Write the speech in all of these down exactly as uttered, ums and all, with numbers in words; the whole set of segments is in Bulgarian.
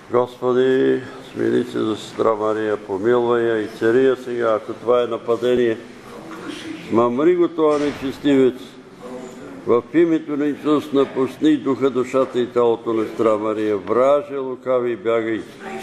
Господи, смили се за сестра Мария, помилвай я и цари я сега, ако това е нападение. Мамри го това нечестивец. В името на Исус напусни духа, душата и тялото на сестра Мария. Враже, лукави, бягай.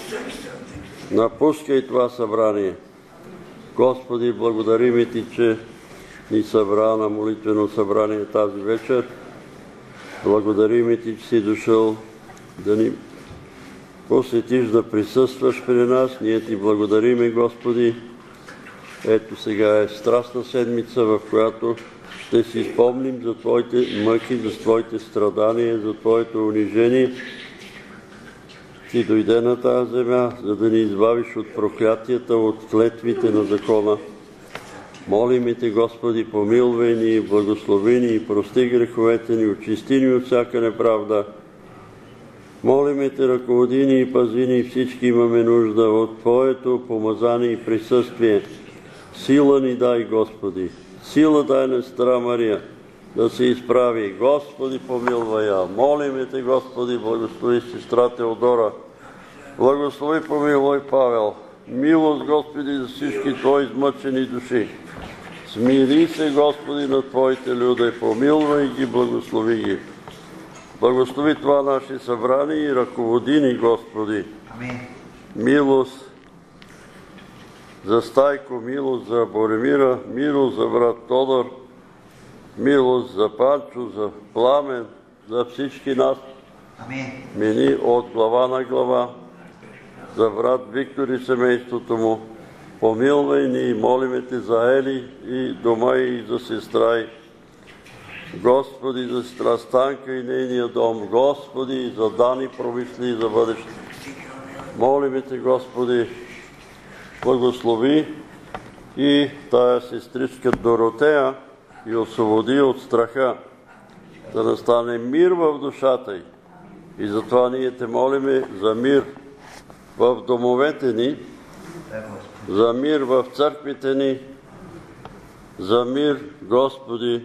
Напускай това събрание. Господи, благодарим Ти, че ни събра на молитвено събрание тази вечер. Благодарим Ти, че си дошъл да ни посетиш, да присъстваш при нас. Ние Ти благодариме, Господи. Ето сега е страстна седмица, в която ще си спомним за Твоите мъки, за Твоите страдания, за Твоето унижение. Ти дойде на тази земя, за да ни избавиш от проклятията, от клетвите на закона. Молиме Те, Господи, помилвай ни, благослови ни и прости греховете ни, очисти ни от всяка неправда. Молиме Те, ръководи ни и пази ни, всички имаме нужда от Твоето помазание и присъствие. Сила ни дай, Господи, сила дай на сестра Мария да се изправи. Господи, помилвай я. Молиме Те, Господи, благослови сестра Теодора. Благослови, помилвай Павел. Милост, Господи, за всички Твои измъчени души. Смири се, Господи, на Твоите люда и помилвай ги, благослови ги. Благослови това наше събрание и ръководи ни, Господи. Амин. Милост за Стайко, милост за Боремира, милост за брат Тодор, милост за Панчо, за Пламен, за всички нас. Амин. Мини от глава на глава, за брат Виктор и семейството му. Помилвай ни и молиме Те за Ели и дома и за сестра й. Господи, за сестра Станка и нейния дом. Господи, за Дани промисли и за бъдеще. Молиме Те, Господи, благослови и тая сестричка Доротея и освободи от страха, да настане мир в душата й. И затова ние Те молиме за мир в домовете ни, за мир в църквите ни, за мир, Господи,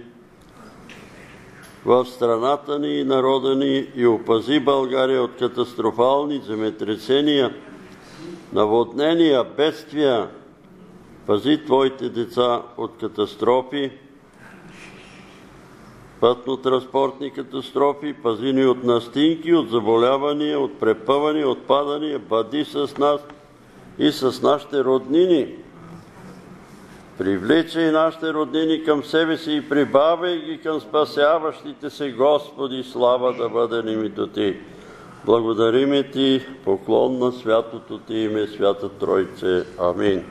в страната ни и народа ни, и опази България от катастрофални земетресения, наводнения, бедствия. Пази Твоите деца от катастрофи, пътно-транспортни катастрофи, пази ни от настинки, от заболявания, от препъвания, от падания. Бъди с нас и с нашите роднини. Привличай нашите роднини към себе си и прибавяй ги към спасяващите се, Господи, слава да бъде името Ти. Благодариме Ти, поклон на святото Ти име, Свята Тройце. Амин.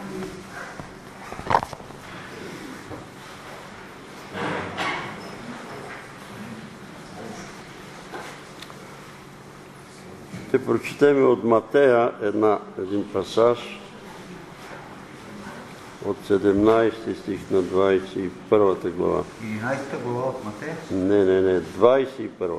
Ще прочетем от Матея една, един пасаж от седемнайсети стих на двайсет и първата глава. единайсета глава от Матея? Не, не, не, двайсет и първа.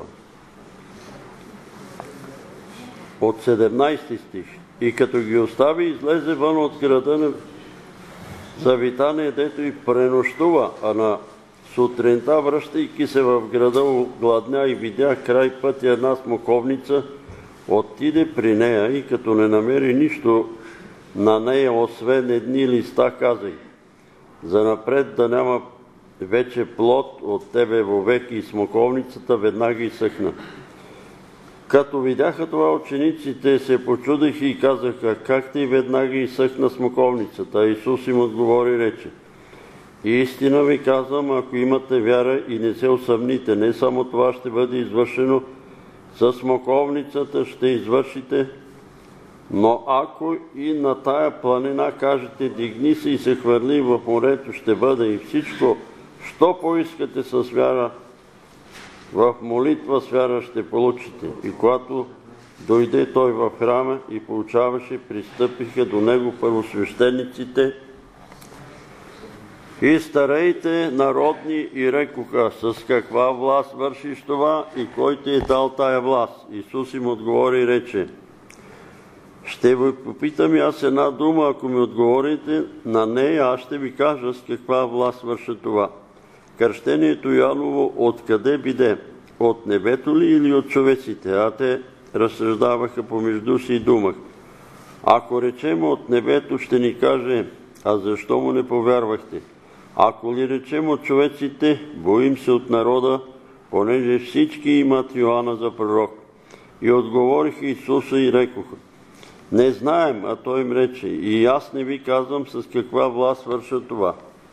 От седемнайсети стих. И като ги остави, излезе вън от града на завитание, дето и пренощува, а на сутринта, връщайки се в града, огладня и видя край пътя една смоковница, отиде при нея и като не намери нищо на нея, освен едни листа, казай: занапред да няма вече плод от тебе вовеки. И смоковницата веднага изсъхна. Като видяха това, учениците се почудиха и казаха: как ти веднага изсъхна смоковницата? А Исус им отговори, рече: истина ви казвам, ако имате вяра и не се усъмните, не само това ще бъде извършено с смоковницата, ще извършите, но ако и на тая планина кажете: дигни се и се хвърли в морето, ще бъде. И всичко, що поискате с вяра, в молитва с вяра ще получите. И когато дойде той в храма и получаваше, пристъпиха до него първосвещениците и старейте народни и рекоха: с каква власт вършиш това и кой ти е дал тая власт? Исус им отговори и рече: ще ви попитам аз една дума, ако ми отговорите на нея, аз ще ви кажа с каква власт върша това. Кръщението Йоаново откъде биде? От небето ли или от човеците? А те разсъждаваха помежду си и думах: ако речем от небето, ще ни каже: а защо му не повярвахте? Ако ли речем от човеците, боим се от народа, понеже всички имат Йоанна за пророк. И отговориха Исуса и рекоха: не знаем. А той им рече: и аз не ви казвам с каква власт върша това.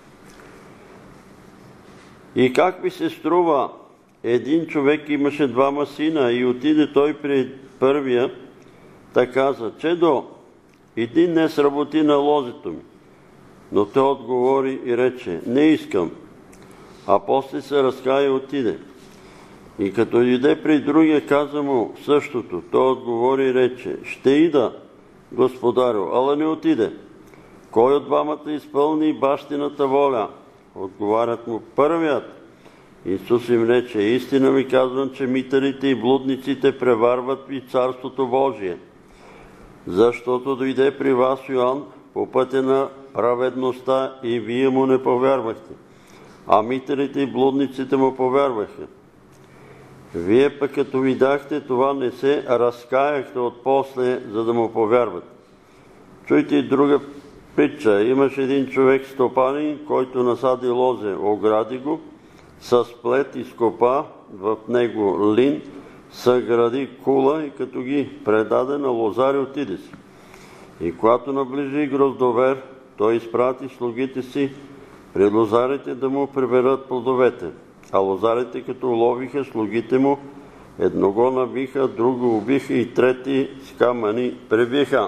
И как ви се струва, един човек имаше двама сина и отиде той при първия, та каза: чедо, иди днес работи на лозето ми. Но той отговори и рече: не искам. А после се разкая и отиде. И като дойде при другия, каза му същото. Той отговори и рече: ще ида, господарю, ала не отиде. Кой от двамата изпълни бащината воля? Отговарят му: първият. Исус им рече: истина ви казвам, че митарите и блудниците преварват и Царството Божие. Защото дойде при вас Йоан по пътя на праведността и вие му не повярвахте, а митарите и блудниците му повярваха. Вие пък като видяхте това, не се разкаяхте отпосле, за да му повярвате. Чуйте и друга притча. Имаше един човек стопанин, който насади лозе, огради го, с плет изкопа в него лин, съгради кула и като ги предаде на лозари, отиде си. И когато наближи гроздовер, той изпрати слугите си пред лозарите да му приберат плодовете. А лозарите, като уловиха слугите му, едно го набиха, друго убиха и трети с камъни пребиха.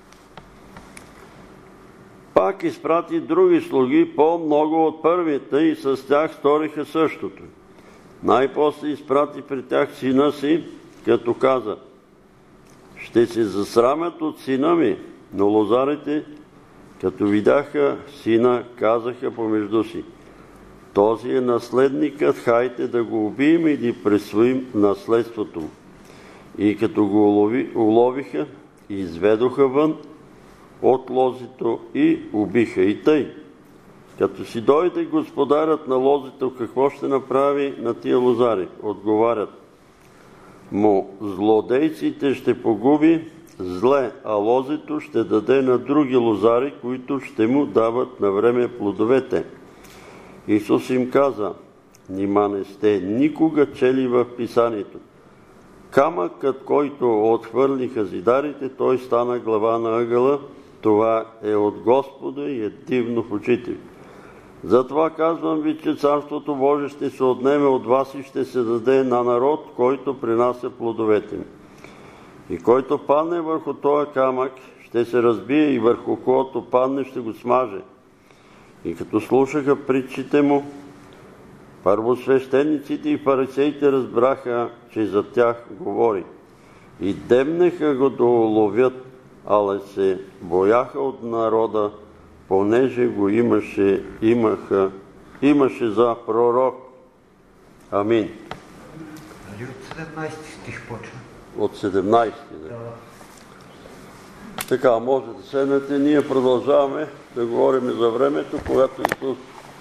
Пак изпрати други слуги, по-много от първите, и с тях сториха същото. Най-после изпрати при тях сина си, като каза: ще се засрамят от сина ми. Но лозарите, като видяха сина, казаха помежду си: този е наследникът, хайде да го убием и да присвоим наследството му. И като го улови, уловиха, изведоха вън от лозето и убиха. И тъй, като си дойде господарят на лозето, какво ще направи на тия лозари? Отговарят му: злодейците ще погуби зле, а лозето ще даде на други лозари, които ще му дават на време плодовете. Исус им каза: нима не сте никога чели в писанието: камъкът, който отхвърлиха зидарите, той стана глава на ъгъла. Това е от Господа и е дивно в очите ви. Затова казвам ви, че Царството Божие ще се отнеме от вас и ще се даде на народ, който принася плодовете ми. И който падне върху този камък, ще се разбие, и върху когото падне, ще го смаже. И като слушаха притчите му, първосвещениците и фарисеите разбраха, че за тях говори. И демнеха го да уловят, але се бояха от народа, понеже го имаше, имаха, имаше за пророк. Амин. Нали от седемнайсети стих почва? От седемнайсети, да. Да. Така, може да седнете. Ние продължаваме да говорим за времето, когато Исус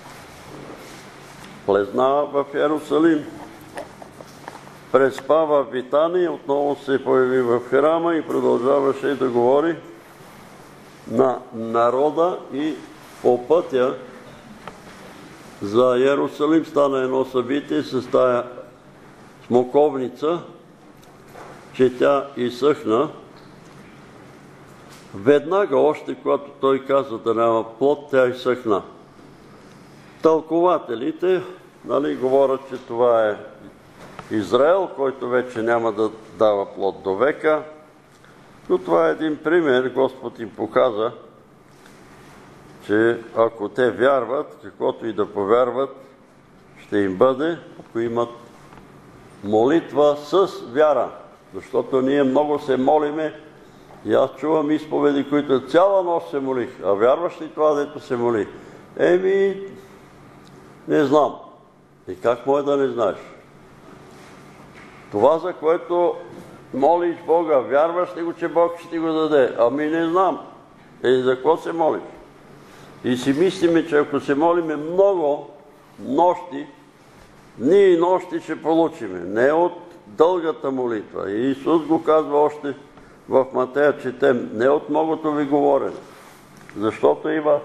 влезна в Йерусалим, преспа в Витания, отново се появи в храма и продължаваше да говори на народа. И по пътя за Йерусалим стана едно събитие с тая смоковница, че тя изсъхна. Веднага, още когато той каза да няма плод, тя изсъхна. Тълкователите, нали, говорят, че това е Израел, който вече няма да дава плод до века. Но това е един пример. Господ им показа, че ако те вярват, каквото и да повярват, ще им бъде, ако имат молитва с вяра. Защото ние много се молиме, и аз чувам изповеди, които цяла нощ се молих. А вярваш ли това, дето се моли? Еми, не знам. И как може да не знаеш? Това, за което молиш Бога, вярваш ли го, че Бог ще ти го даде? Ами не знам. Е, за какво се молиш? И си мислиме, че ако се молиме много нощи, дни и нощи ще получиме. Не от дългата молитва. И Исус го казва още в Матея, четем, не от многото ви говорене, защото има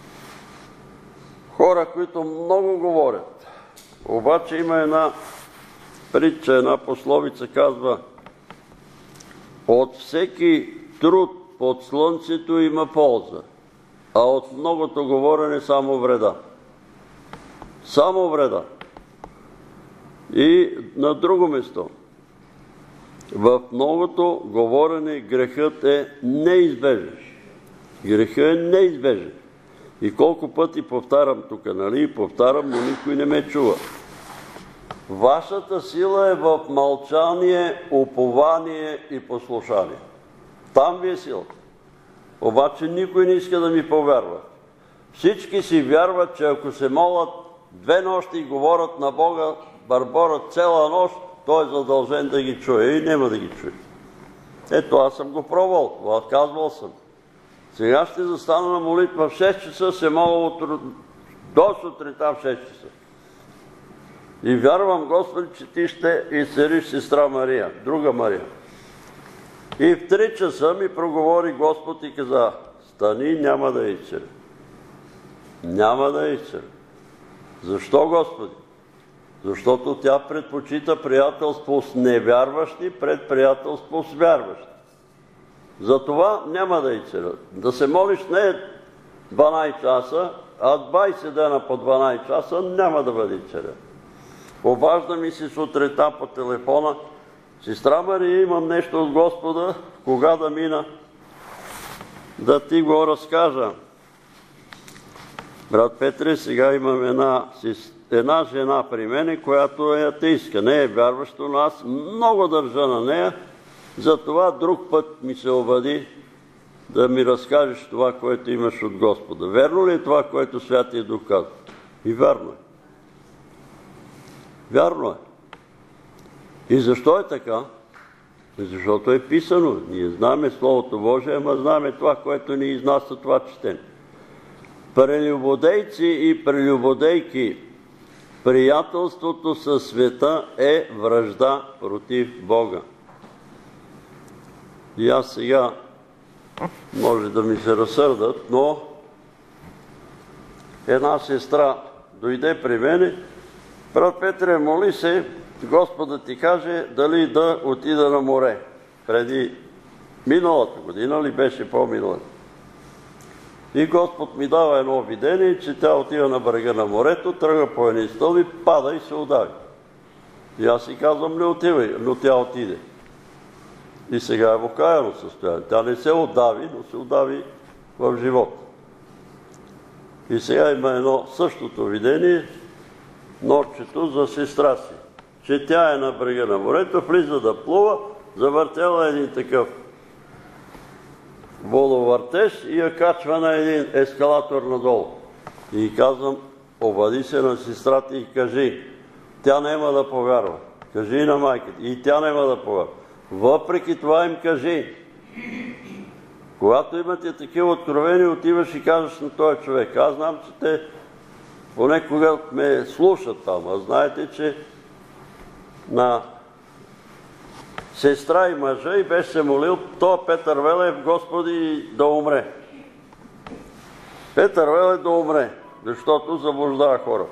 хора, които много говорят. Обаче има една притча, една пословица, казва, от всеки труд под слънцето има полза, а от многото говорене само вреда. Само вреда. И на друго место. В многото говорене грехът е неизбежен. Грехът е неизбежен. И колко пъти повтарям тук, нали? Повтарям, но никой не ме чува. Вашата сила е в мълчание, упование и послушание. Там ви е силата. Обаче никой не иска да ми повярва. Всички си вярват, че ако се молят две нощи и говорят на Бога, бърборят цяла нощ, той е задължен да ги чуе и няма да ги чуе. Ето, аз съм го пробвал, казвал съм. Сега ще застана на молитва в шест часа, се моля до сутринта в шест часа. И вярвам, Господи, че ти ще изцелиш сестра Мария, друга Мария. И в три часа ми проговори Господ и каза, стани, няма да я изцеля. Няма да я изцеля. Защо, Господи? Защото тя предпочита приятелство с невярващи пред приятелство с вярващи. Затова няма да изцеля. Да се молиш не дванайсет часа, а двайсет дена по дванайсет часа няма да бъде изцелен. Обажда ми се сутринта по телефона, сестра Мария, имам нещо от Господа, кога да мина, да ти го разкажа. Брат Петре, сега имам една, една жена при мене, която е атеистка, не е вярваща, но аз много държа на нея, затова друг път ми се обади да ми разкажеш това, което имаш от Господа. Верно ли е това, което Святия Дух казва? И вярно е. Вярно е. И защо е така? Защото е писано. Ние знаме Словото Божие, ама знаме това, което ни изнася това четене. Прелюбодейци и прелюбодейки, приятелството със света е вражда против Бога. И аз сега може да ми се разсърдат, но една сестра дойде при мене, брат Петре, моли се, Господа ти каже дали да отида на море. Преди миналата година ли беше по-миналата? И Господ ми дава едно видение, че тя отива на брега на морето, тръгва по едни стълби, пада и се удави. И аз си казвам, не отивай, но тя отиде. И сега е в окаяно състояние. Тя не се удави, но се удави в живота. И сега има едно същото видение, нощчето за сестра си, че тя е на брега на морето, влиза да плува, завъртела един такъв воловъртеж и я качва на един ескалатор надолу. И казвам, обади се на сестрата и кажи, тя няма да повярва. Кажи на майката. И тя няма да повярва. Въпреки това им кажи. Когато имате такива откровения, отиваш и кажеш на този човек. Аз знам, че те понекога ме слушат там, а знаете, че на сестра и мъжа и беше се молил, то Петър Велев, Господи, да умре. Петър Велев да умре, защото заблуждава хора.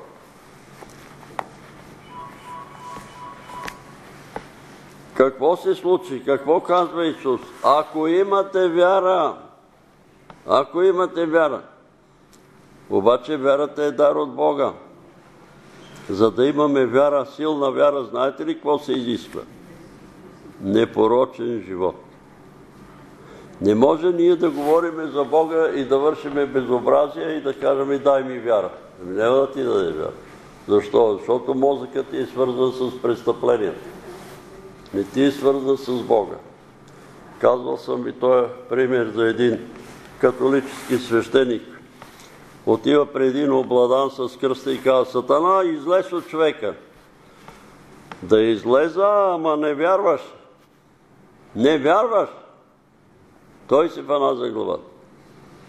Какво се случи? Какво казва Исус? Ако имате вяра, ако имате вяра, обаче вярата е дар от Бога. За да имаме вяра, силна вяра, знаете ли какво се изисква? Непорочен живот. Не може ние да говорим за Бога и да вършиме безобразие и да кажем дай ми вяра. Няма да ти даде вяра. Защо? Защото мозъкът ти е свързан с престъплението. Не ти е свързан с Бога. Казвал съм ви този пример за един католически свещеник. Отива при един обладан с кръста и казва, Сатана, излез от човека. Да излеза, ама не вярваш. Не вярваш. Той се фана за главата.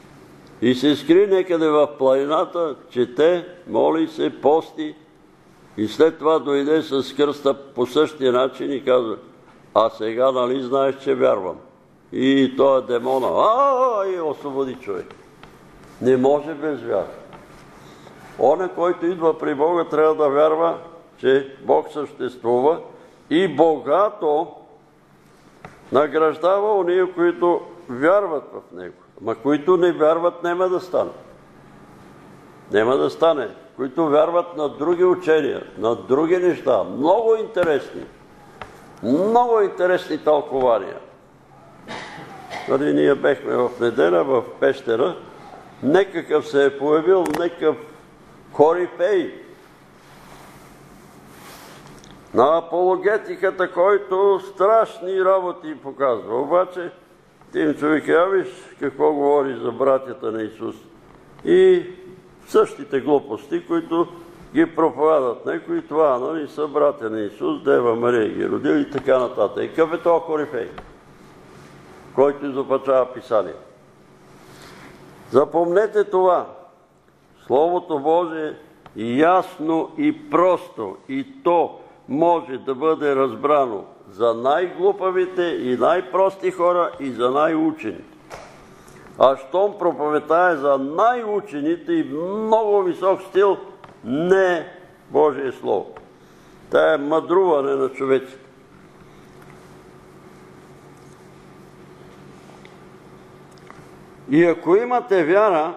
И се скри некъде в планината, чете, моли се, пости И след това дойде с кръста по същия начин и казва: а сега нали знаеш, че вярвам? И той е демона. А, и освободи човек. Не може без вяра. Оня, който идва при Бога, трябва да вярва, че Бог съществува и богато награждава ония, които вярват в Него. Ма които не вярват, няма да стане. Няма да стане. Които вярват на други учения, на други неща, много интересни, много интересни тълкования. Нали, ние бехме в неделя, в пещера, некакъв се е появил, некакъв корифей на апологетиката, който страшни работи показва. Обаче, тим човек, я виж какво говори за братята на Исус. И същите глупости, които ги проповядат някои, това, нали, са братя на Исус, Дева Мария ги родили и така нататък. И къв е този корифей, който изопачава Писание? Запомнете това. Словото Божие ясно и просто, и то може да бъде разбрано за най-глупавите и най-прости хора и за най-учените. А щом проповедта е за най-учените и много висок стил, не е Божие Слово. Та е мъдруване на човеците. И ако имате вяра,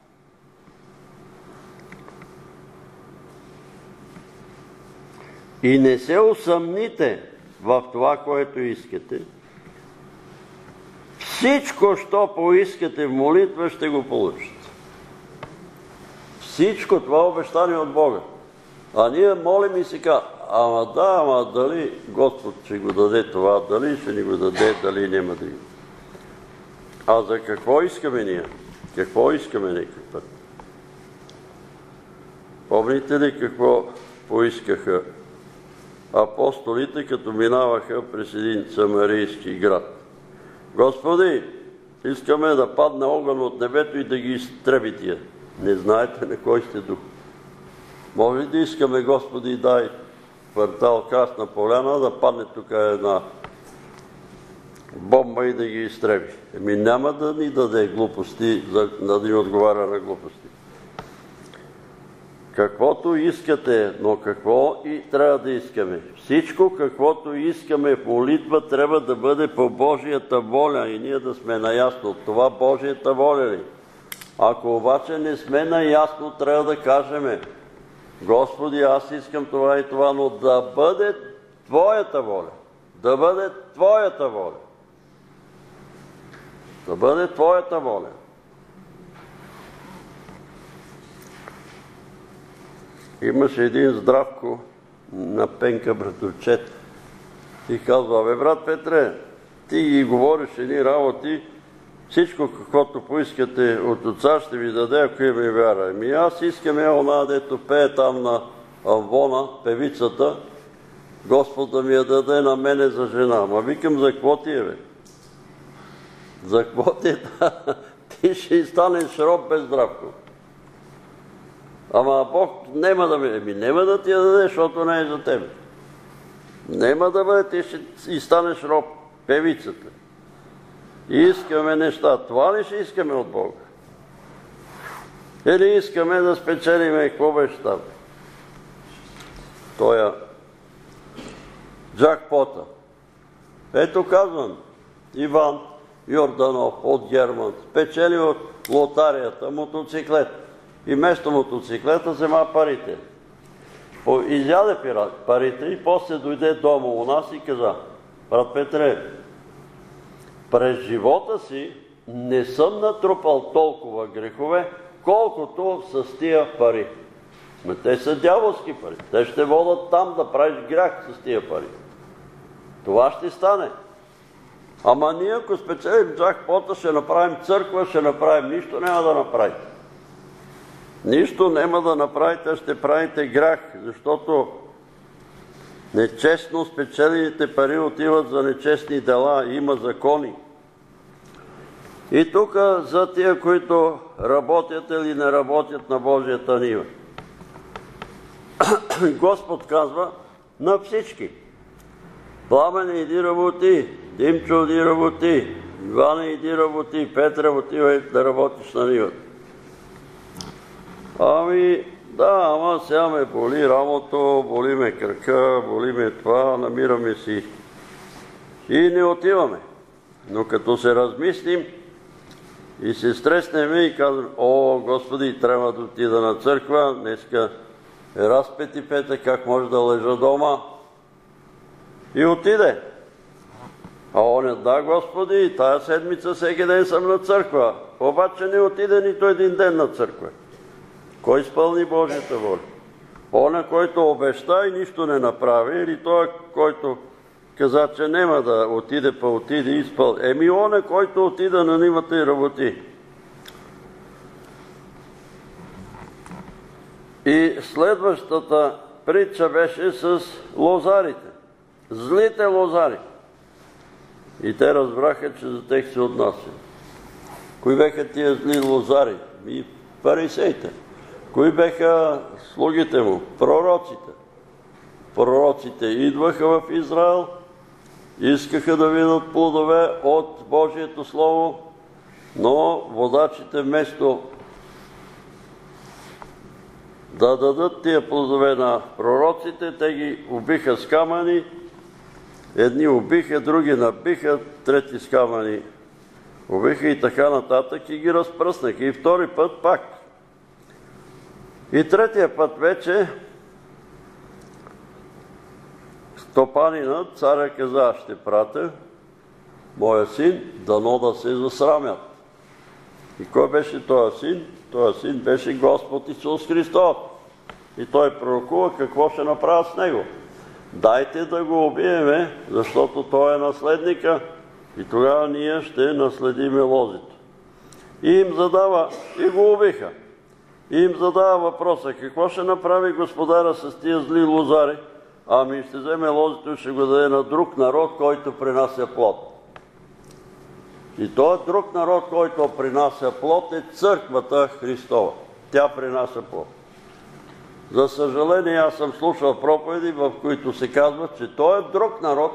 и не се усъмните в това, което искате, всичко, що поискате в молитва, ще го получите. Всичко това е обещание от Бога. А ние молим и си казваме: ама да, ама дали Господ ще го даде това, дали ще ни го даде, дали няма да го. А за какво искаме ние? Какво искаме някакъв път? Помните ли какво поискаха апостолите, като минаваха през един самарийски град? Господи, искаме да падне огън от небето и да ги изтреби тия. Не знаете на кой сте дух. Може ли да искаме, Господи, дай квартал Красна поляна да падне тук една бомба и да ги изтреби? Еми няма да ни даде глупости, да ни отговаря на глупости. Каквото искате, но какво и трябва да искаме? Всичко, каквото искаме в молитва, трябва да бъде по Божията воля и ние да сме наясно. Това Божията воля ли? Ако обаче не сме наясно, трябва да кажем: Господи, аз искам това и това, но да бъде Твоята воля. Да бъде Твоята воля. Да бъде Твоята воля. Имаше един Здравко на Пенка братовчет и казва: бе, брат Петре, ти ги говориш едни работи, всичко каквото поискате от Отца ще ви даде, ако има вяра. Ами аз искам е она, дето пее там на Амвона, певицата, Господ да ми я даде на мене за жена. Ама викам: за какво ти е, бе? За какво ти е? Ти ще станеш роб без Здравко. Ама Бог нема да ми... Еми, нема да ти я даде, защото не е за тебе. Нема да бъде, ти ще и станеш роб, певицата. И искаме неща. Това ли ще искаме от Бога? Или искаме да спечелиме, какво беше там? Тоя джакпота. Ето казвам, Иван Йорданов от Герман спечели от лотарията мотоциклет. И вместо мотоциклета взема парите. Изяде парите и после дойде дома у нас и каза: брат Петре, през живота си не съм натрупал толкова грехове, колкото с тия пари. Но те са дяволски пари. Те ще водят там да правиш грях с тия пари. Това ще стане. Ама ние, ако спечелим джакпота, ще направим църква, ще направим нищо, няма да направите. Нищо няма да направите, ще правите грях, защото нечестно спечелените пари отиват за нечестни дела, има закони. И тук за тия, които работят или не работят на Божията нива. Господ казва на всички. Пламене, иди работи, Димчо, иди работи, Иване, иди работи, Петре, отивай да работиш на нивата. Ами, да, ама сега ме боли рамото, боли ме кръка, боли ме това, намираме си и не отиваме. Но като се размислим и се стреснеме и казваме: о, Господи, трябва да отида на църква, днеска е разпети петък, как може да лежа дома? И отиде. А он е: да, Господи, тая седмица всеки ден съм на църква, обаче не отиде нито един ден на църква. Кой изпълни Божията воля? Оня, който обеща и нищо не направи, или той, който каза, че няма да отиде, па отиде и изпълни? Еми, оня, който отида на нивата и работи. И следващата притча беше с лозарите. Злите лозари. И те разбраха, че за тях се отнася. Кои беха тия зли лозари? И фарисеите. Кои беха слугите му? Пророците. Пророците идваха в Израел, искаха да видят плодове от Божието Слово, но водачите вместо да дадат тия плодове на пророците, те ги убиха с камъни. Едни убиха, други набиха, трети с камъни убиха и така нататък и ги разпръснаха. И втори път пак. И третия път вече стопанинът, царя каза: ще пратя моя син, дано да се засрамят. И кой беше този син? Този син беше Господ Исус Христос. И той пророкува какво ще направят с него. Дайте да го убиеме, защото той е наследника и тогава ние ще наследиме лозето. И им задава, и го убиха. И им задава въпроса: какво ще направи господаря с тия зли лозари? Ами ще вземе лозето и ще го даде на друг народ, който принася плод. И този друг народ, който принася плод, е църквата Христова. Тя принася плод. За съжаление, аз съм слушал проповеди, в които се казва, че той е друг народ,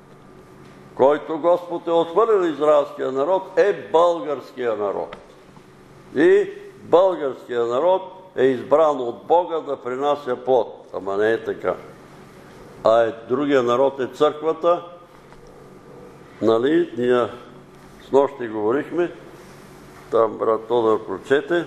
който Господ е отхвърлил израелския народ, е българския народ. И българския народ е избран от Бога да принася плод. Ама не е така. А е, другия народ е църквата. Нали, ние с нощи говорихме, там брат Тодор прочете: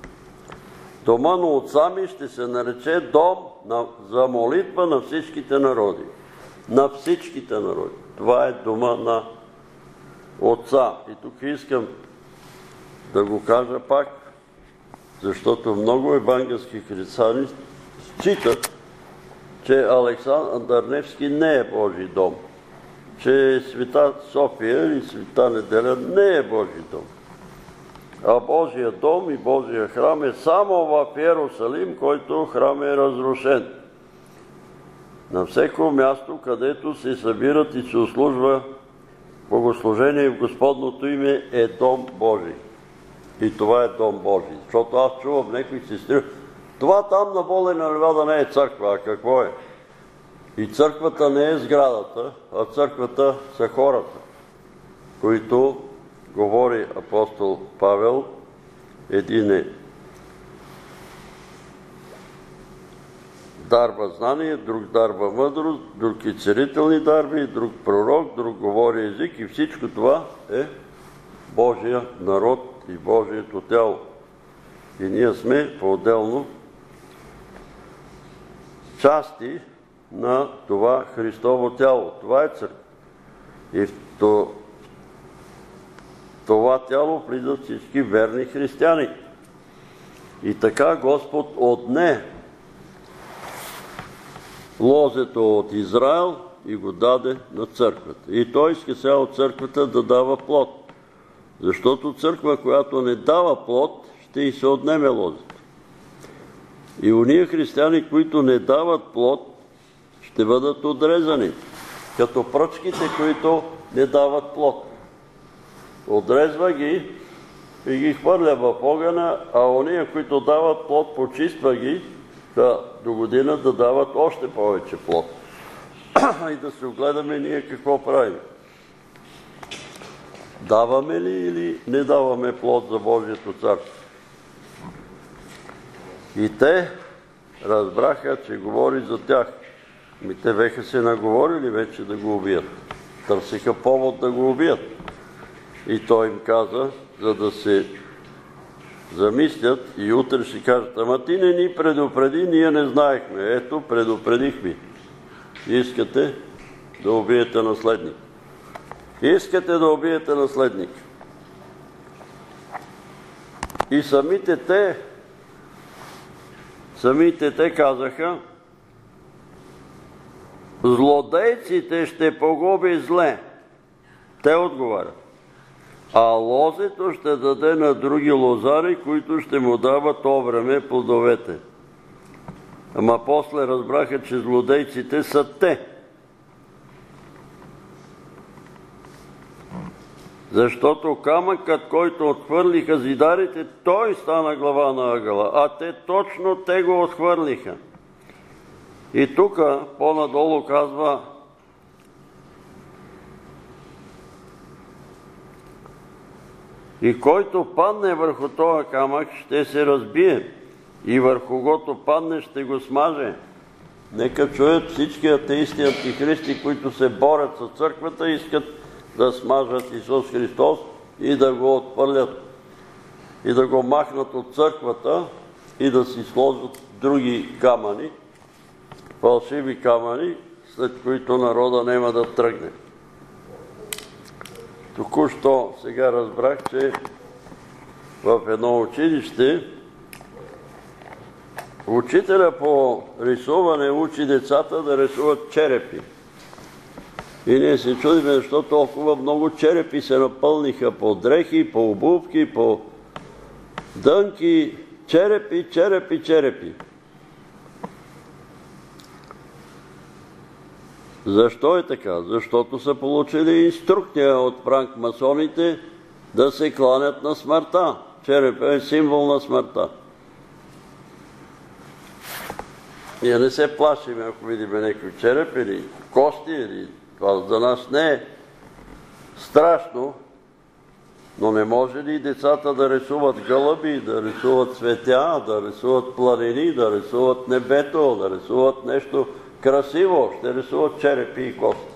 дома на отца ми ще се нарече дом на, за молитва на всичките народи. На всичките народи. Това е дома на отца. И тук искам да го кажа пак, защото много евангелски християни считат, че Александър Невски не е Божий дом. Че Света София или Света Неделя не е Божий дом. А Божия дом и Божия храм е само в Йерусалим, който храм е разрушен. На всяко място, където се събират и се услужва богослужение в Господното име, е дом Божий. И това е дом Божий. Защото аз чувам някои сестри: това там на Волена ливада не е църква. А какво е? И църквата не е сградата, а църквата са хората, които, говори апостол Павел, един е дарба знание, друг дарба мъдрост, друг и целителни дарби, друг пророк, друг говори език, и всичко това е Божия народ и Божието тяло. И ние сме по-отделно части на това Христово тяло. Това е църква. И в това тяло влизат всички верни християни. И така Господ отне лозето от Израел и го даде на църквата. И той иска сега от църквата да дава плод. Защото църква, която не дава плод, ще и се отнеме лозето. И уния християни, които не дават плод, ще бъдат отрезани, като пръчките, които не дават плод. Отрезва ги и ги хвърля в огъня, а ония, които дават плод, почиства ги, да до година да дават още повече плод. И да се огледаме ние какво правим. Даваме ли или не даваме плод за Божието царство? И те разбраха, че говори за тях. Ми те беха се наговорили вече да го убият. Търсиха повод да го убият. И той им каза, за да се замислят и утре ще кажат: ама ти не ни предупреди, ние не знаехме. Ето, предупредих ви. Искате да убиете наследник. Искате да убиете наследник. И самите те, самите те казаха: злодейците ще погуби зле. Те отговарят. А лозето ще даде на други лозари, които ще му дават то време плодовете. Ама после разбраха, че злодейците са те. Защото камъкът, който отхвърлиха зидарите, той стана глава на ъгъла, а те точно те го отхвърлиха. И тук по-надолу казва: и който падне върху този камък, ще се разбие, и върху когото падне, ще го смаже. Нека чуят всички атеисти и антихристи, които се борят с църквата, искат да смажат Исус Христос и да го отхвърлят, и да го махнат от църквата и да си сложат други камъни, фалшиви камъни, след които народа няма да тръгне. Току-що сега разбрах, че в едно училище учителя по рисуване учи децата да рисуват черепи. И ние се чудиме, защо толкова много черепи се напълниха по дрехи, по обувки, по дънки. Черепи, черепи, черепи. Защо е така? Защото са получили инструкция от франкмасоните да се кланят на смъртта. Череп е символ на смъртта. Ние не се плашим, ако видим някой череп или кости, или това за нас не е страшно, но не може ли децата да рисуват гълъби, да рисуват цветя, да рисуват планини, да рисуват небето, да рисуват нещо красиво? Ще рисуват черепи и кости.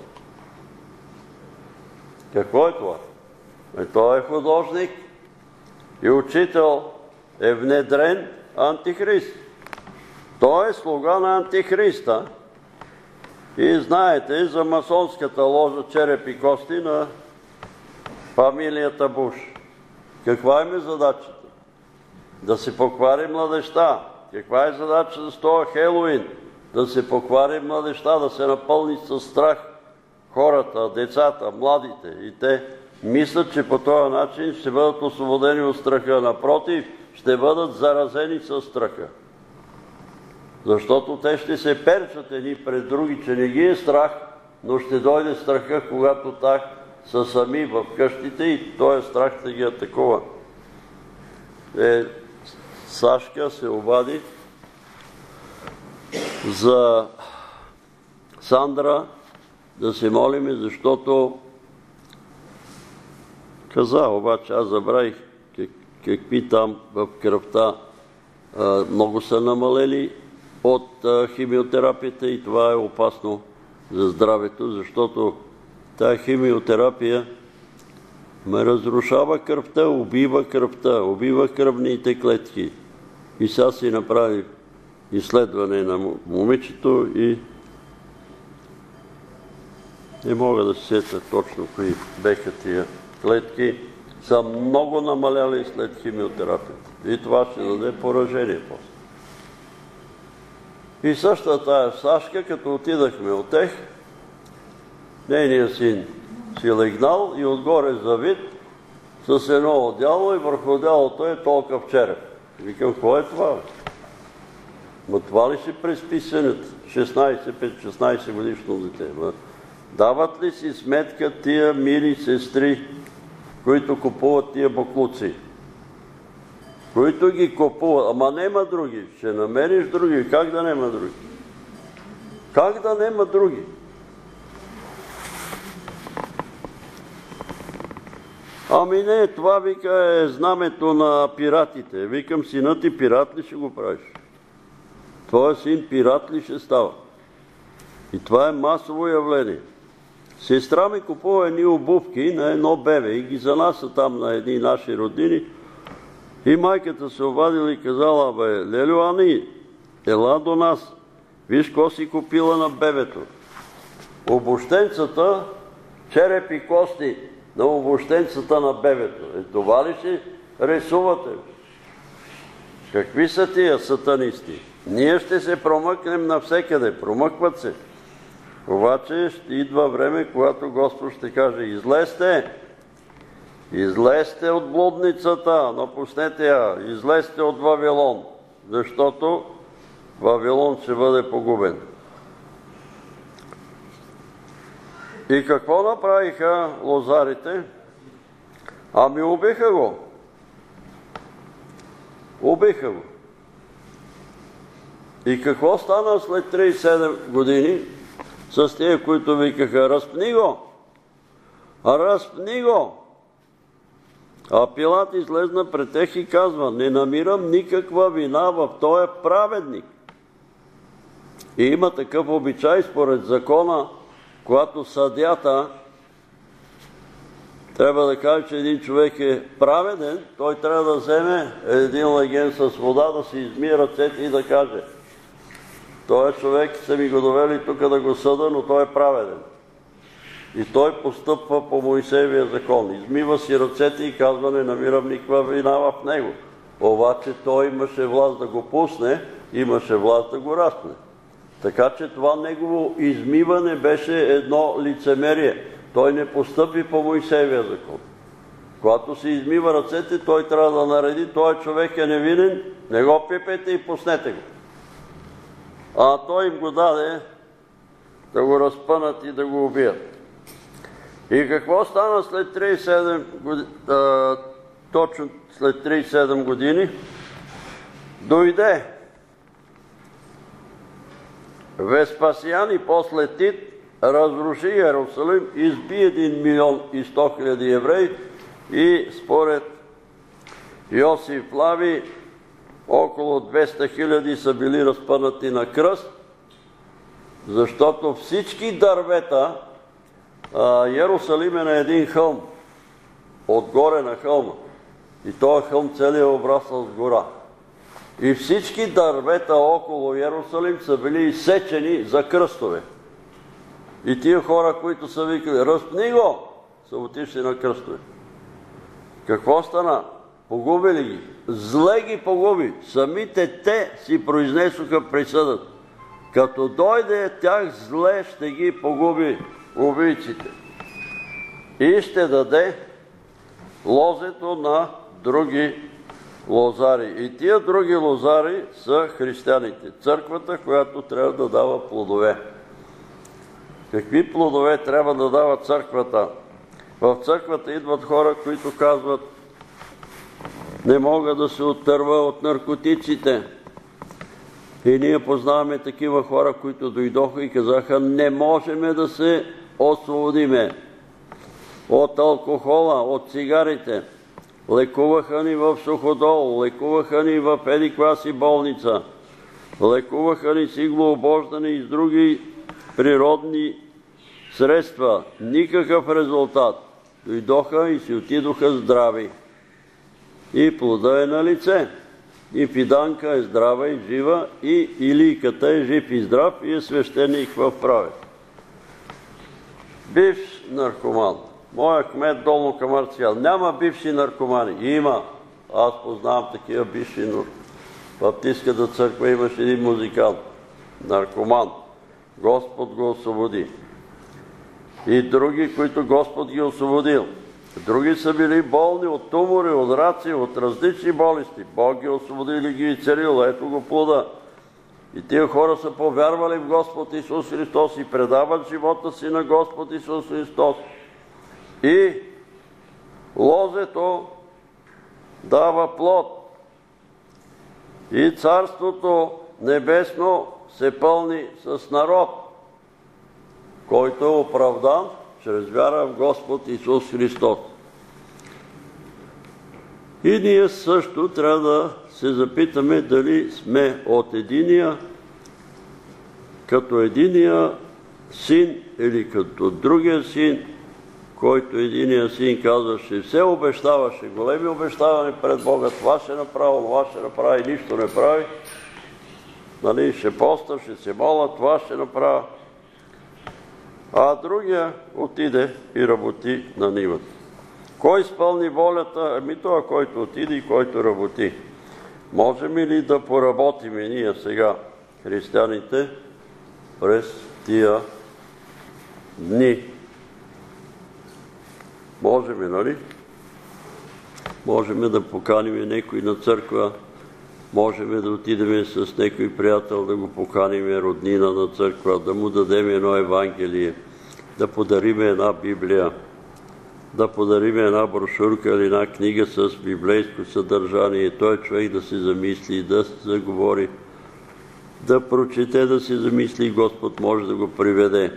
Какво е това? Е, той е художник и учител, е внедрен антихрист. Той е слуга на антихриста. И знаете за масонската ложа череп и кости на фамилията Буш. Каква им е задачата? Да се поквари младежта. Каква е задачата с това Хелоуин? Да се поквари младежта, да се напълни със страх хората, децата, младите. И те мислят, че по този начин ще бъдат освободени от страха. Напротив, ще бъдат заразени със страха. Защото те ще се перчат едни пред други, че не ги е страх, но ще дойде страха, когато тях са сами в къщите и този страх ще ги атакува. Е, Сашка се обади за Сандра да се молиме, защото каза, обаче аз забравих какви там в кръвта много са намалели от химиотерапията и това е опасно за здравето, защото тая химиотерапия ме разрушава кръвта, убива кръвта, убива кръвните клетки. И сега си направи изследване на момичето и не мога да се сетя точно кои беха тия клетки, са много намаляли след химиотерапията. И това ще даде поражение после. И същата тая Сашка, като отидахме от тех, нейният син си легнал и отгоре завит с едно одяло и върху одялото е толкова череп. Викам, какво е това? Ма това ли си преспи синът? шестнайсет-шестнайсет годишно дете. Дават ли си сметка тия мили сестри, които купуват тия боклуци? които ги купуват. Ама нема други. Ще намериш други. Как да нема други? Как да нема други? Ами не, това вика е знамето на пиратите. Викам, синът ти пират ли ще го правиш? Твоя син пират ли ще става? И това е масово явление. Сестра ми купува едни обувки на едно бебе и ги занася там на едни наши родини. И майката се обадила и казала, бе, Лелю Ани, ела до нас. Виж какво си купила на бебето. Обущенцата, череп и кости на обущенцата на бебето. Е, това ли си рисувате? Какви са тия сатанисти? Ние ще се промъкнем навсекъде. Промъкват се. Обаче ще идва време, когато Господ ще каже, излезте, излезте от блудницата, напуснете я, излезте от Вавилон, защото Вавилон ще бъде погубен. И какво направиха лозарите? Ами убиха го. Убиха го. И какво стана след тридесет и седем години с тия, които викаха, разпни го, разпни го. А Пилат излезна пред тях и казва, не намирам никаква вина в този праведник. И има такъв обичай според закона, когато съдията трябва да каже, че един човек е праведен, той трябва да вземе един леген с вода, да си измие ръцете и да каже, той човек са ми го довели тук да го съда, но той е праведен. И той постъпва по Моисеевия закон. Измива си ръцете и казва, не намирам никаква вина в него. Обаче той имаше власт да го пусне, имаше власт да го разпне. Така че това негово измиване беше едно лицемерие. Той не постъпи по Моисеевия закон. Когато се измива ръцете, той трябва да нареди, този човек е невинен, не го пипете и пуснете го. А той им го даде да го разпънат и да го убият. И какво стана след тридесет и седем години? Точно след тридесет и седем години дойде Веспасиан и после Тит, разруши Иерусалим, изби един милион и сто хиляди евреи и според Йосиф Флавий около двеста хиляди са били разпънати на кръст, защото всички дървета, Иерусалим е на един хълм, отгоре на хълма. И този хълм целият е обрасъл с гора. И всички дървета около Иерусалим са били изсечени за кръстове. И тия хора, които са викали, разпни го, са отишли на кръстове. Какво стана? Погубили ги. Зле ги погуби. Самите те си произнесоха присъдата. Като дойде тях зле, ще ги погуби убийците. И ще даде лозето на други лозари. И тия други лозари са християните. Църквата, която трябва да дава плодове. Какви плодове трябва да дава църквата? В църквата идват хора, които казват, не мога да се оттърва от наркотиците. И ние познаваме такива хора, които дойдоха и казаха, не можем да се освободиме от алкохола, от цигарите. Лекуваха ни в Суходол, лекуваха ни в еди-коя болница, лекуваха ни с иглообождане и с други природни средства. Никакъв резултат. Дойдоха и си отидоха здрави. И плода е на лице. И Фиданка е здрава и жива, и Илийката е жив и здрав, и е свещеник в правец. Бивш наркоман. Моя кмет долно към Арциял. Няма бивши наркомани. Има. Аз познавам такива бивши, но в Баптистската църква имаше един музикант. Наркоман. Господ го освободи. И други, които Господ ги освободил. Други са били болни от тумори, от раци, от различни болести. Бог ги освободил и ги изцелил. Ето го плода. И тия хора са повярвали в Господ Исус Христос и предават живота си на Господ Исус Христос. И лозето дава плод. и Царството небесно се пълни с народ, който е оправдан чрез вяра в Господ Исус Христос. И ние също трябва да се запитаме дали сме от единия, като единия син или като другия син, който единия син казваше, все обещаваше, големи обещаване пред Бога, това ще направи, това ще направи и нищо не прави. Нали, ще поста, ще се моля, това ще направи. А другия отиде и работи на нивата. Кой изпълни волята? Ами това, който отиде и който работи. Можем ли да поработим и ние сега, християните, през тия дни? Можем, нали? Можем да поканим някой на църква, можем да отидем с някой приятел, да го поканим роднина на църква, да му дадем едно Евангелие, да подарим една Библия, да подарим една брошурка или една книга с библейско съдържание, той човек да се замисли, да се заговори, да прочете, да се замисли и Господ може да го приведе.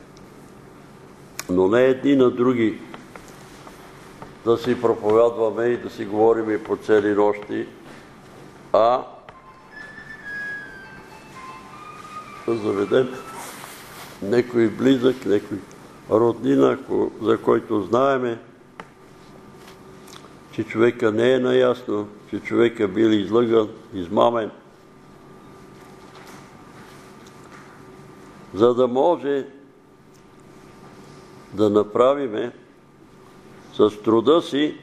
Но не едни на други да си проповядваме и да си говорим и по цели нощи, а да заведем некой близък, некой роднина, за който знаеме, че човека не е наясно, че човека бил излъган, измамен, за да може да направиме с труда си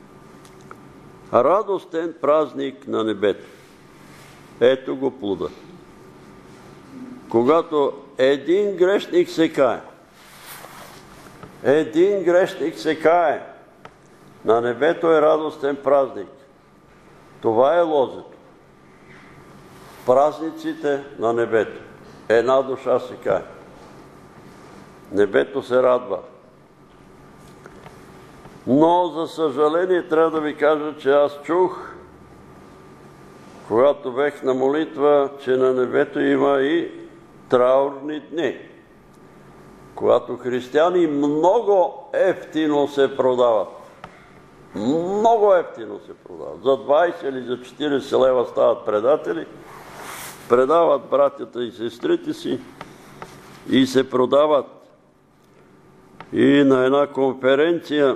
радостен празник на небето. Ето го плода. Когато един грешник се кае, един грешник се кае, на небето е радостен празник. Това е лозето. Празниците на небето. Една душа се кае. Небето се радва. Но, за съжаление, трябва да ви кажа, че аз чух, когато бех на молитва, че на небето има и траурни дни, когато християни много ефтино се продават. Много ефтино се продават. За двайсет или за четирийсет лева стават предатели, предават братята и сестрите си и се продават. И на една конференция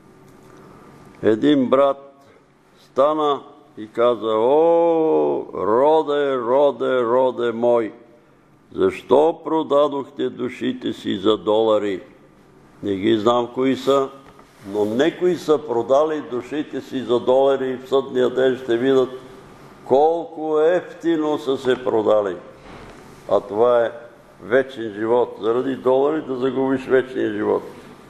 един брат стана и каза: "О, роде, роде, роде мой, защо продадохте душите си за долари?" Не ги знам кои са, но некои са продали душите си за долари и в съдния ден ще видят колко ефтино са се продали. А това е вечен живот. Заради долари да загубиш вечния живот.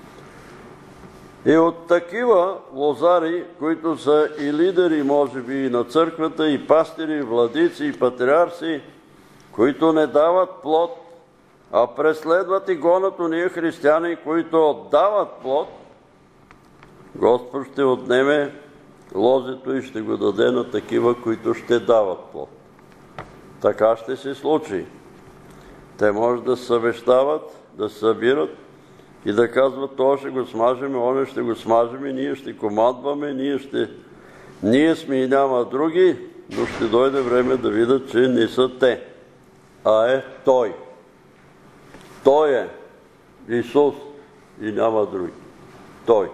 И от такива лозари, които са и лидери, може би, и на църквата, и пастири, и владици, и патриарси, които не дават плод, а преследват и гонят уния християни, които дават плод, Господ ще отнеме лозето и ще го даде на такива, които ще дават плод. Така ще се случи. Те може да съвещават, да събират и да казват: "Това ще го смажеме, оня ще го смажеме, ние ще командваме, ние ще... Ние сме и няма други", но ще дойде време да видят, че не са те, а е Той. Той е Исус и няма други. Той.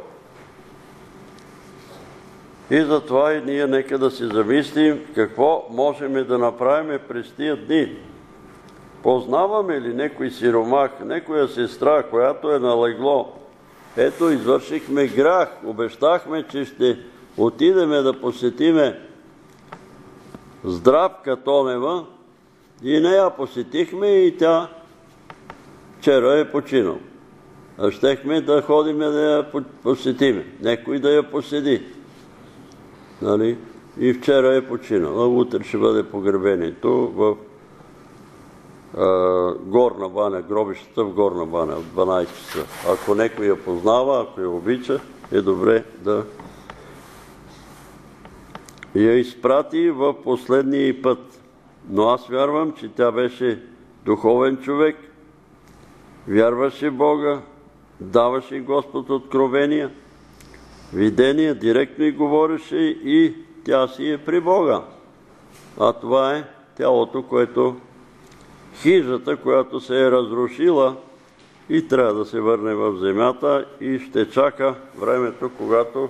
И затова и ние нека да се замислим какво можем да направим през тия дни. Познаваме ли некой сиромах, некоя сестра, която е налегло? Ето, извършихме грях, обещахме, че ще отидеме да посетиме Здравка Тонева и не я посетихме и тя вчера е починал. А щехме да ходим да я посетиме, некой да я поседи. Нали? И вчера е починал. А утре ще бъде погребението в Горна баня, гробищата в Горна баня от дванайсет часа. Ако някой я познава, ако я обича, е добре да я изпрати в последния й път. Но аз вярвам, че тя беше духовен човек, вярваше Бога, даваше Господ откровения, видения, директно й говореше и тя си е при Бога. А това е тялото, което хижата, която се е разрушила и трябва да се върне в земята и ще чака времето, когато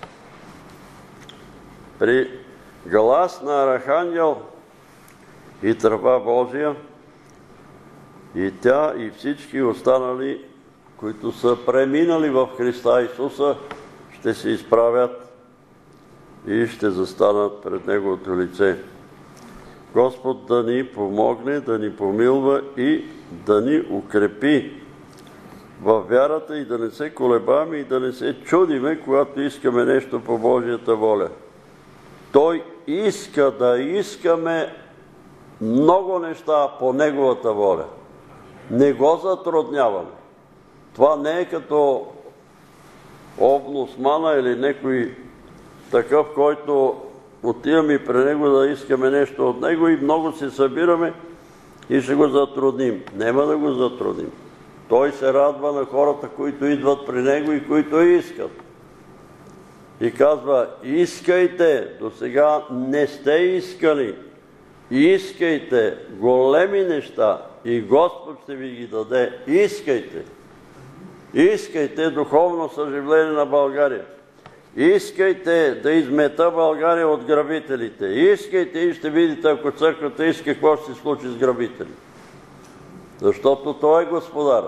при глас на архангел и тръба Божия и тя и всички останали, които са преминали в Христа Исуса, ще се изправят и ще застанат пред Неговото лице. Господ да ни помогне, да ни помилва и да ни укрепи във вярата и да не се колебаме и да не се чудиме, когато искаме нещо по Божията воля. Той иска да искаме много неща по Неговата воля. Не го затрудняваме. Това не е като омбудсмана или някой такъв, който отиваме при него да искаме нещо от него и много се събираме и ще го затрудним. Нема да го затрудним. Той се радва на хората, които идват при него и които искат. И казва, искайте, до сега не сте искали. Искайте големи неща и Господ ще ви ги даде. Искайте. Искайте духовно съживление на България. Искайте да измета България от грабителите. Искайте и ще видите, ако църквата иска, какво ще се случи с грабители. Защото Той е господар.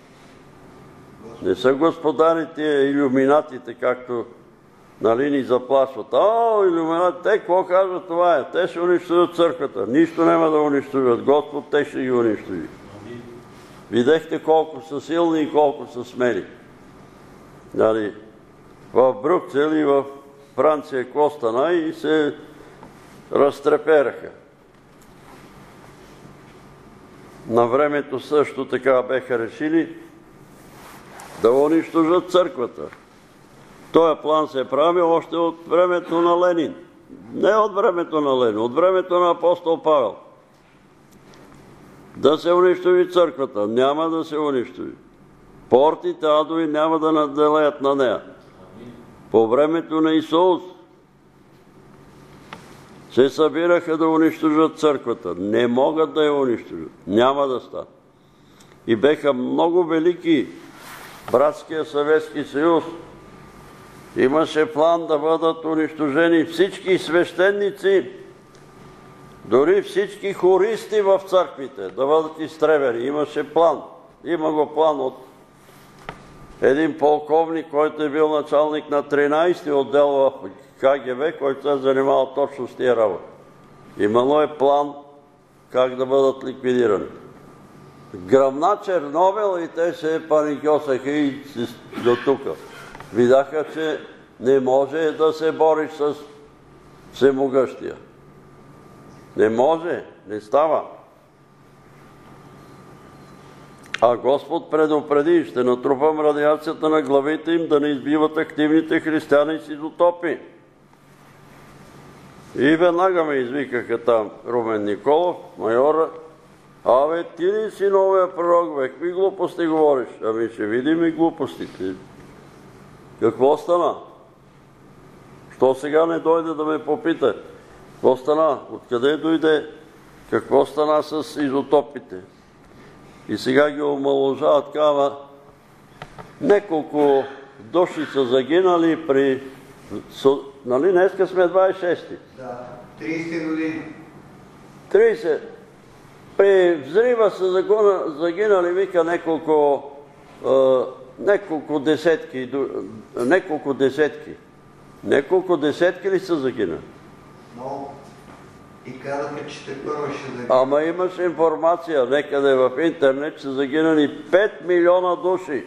Не са господарите илюминатите, както нали, ни заплашват. О, илюминатите, те какво казват това е? Те ще унищожат църквата. Нищо няма да унищожат. Господ те ще ги унищожи. Видехте колко са силни и колко са смели. Нали, в Брюксел и в Франция какво стана и се разтрепераха. На времето също така беха решили да унищожат църквата. Този план се прави още от времето на Ленин. Не от времето на Ленин, от времето на апостол Павел. Да се унищожи църквата. Няма да се унищожи. Портите адови няма да наделеят на нея. По времето на Исус се събираха да унищожат църквата. Не могат да я унищожат. Няма да стане. И беха много велики. Братския съветски съюз имаше план да бъдат унищожени всички свещеници, дори всички хористи в църквите да бъдат изтребени. Имаше план. Има го план от един полковник, който е бил началник на тринайсети отдел в Ка Ге Бе, който се е занимавал точно с тия работи. Имало е план как да бъдат ликвидирани. Гръмна Чернобил и те се паникьосаха и до тука. Видяха, че не може да се бориш с всемогъщия. Не може, не става. А Господ предупреди, ще натрупам радиацията на главите им да не избиват активните християни с изотопи. И веднага ме извикаха там Румен Николов, майора. Абе, ти ли си новия пророк, бе, какви глупости говориш? Ами ще видим и глупостите. Какво стана? Що сега не дойде да ме попита? Какво стана? Откъде дойде? Какво стана с изотопите? И сега ги омаложават, кава. Неколко души са загинали при... Нали, днеска сме двайсет и шести? Да, трийсет години. трийсет. При взрива са загинали, вика, неколко... Неколко десетки. Неколко десетки. Неколко десетки ли са загинали? Много. И казаха, че те първо ще загинали. Ама имаш информация, некъде в интернет са загинали пет милиона души.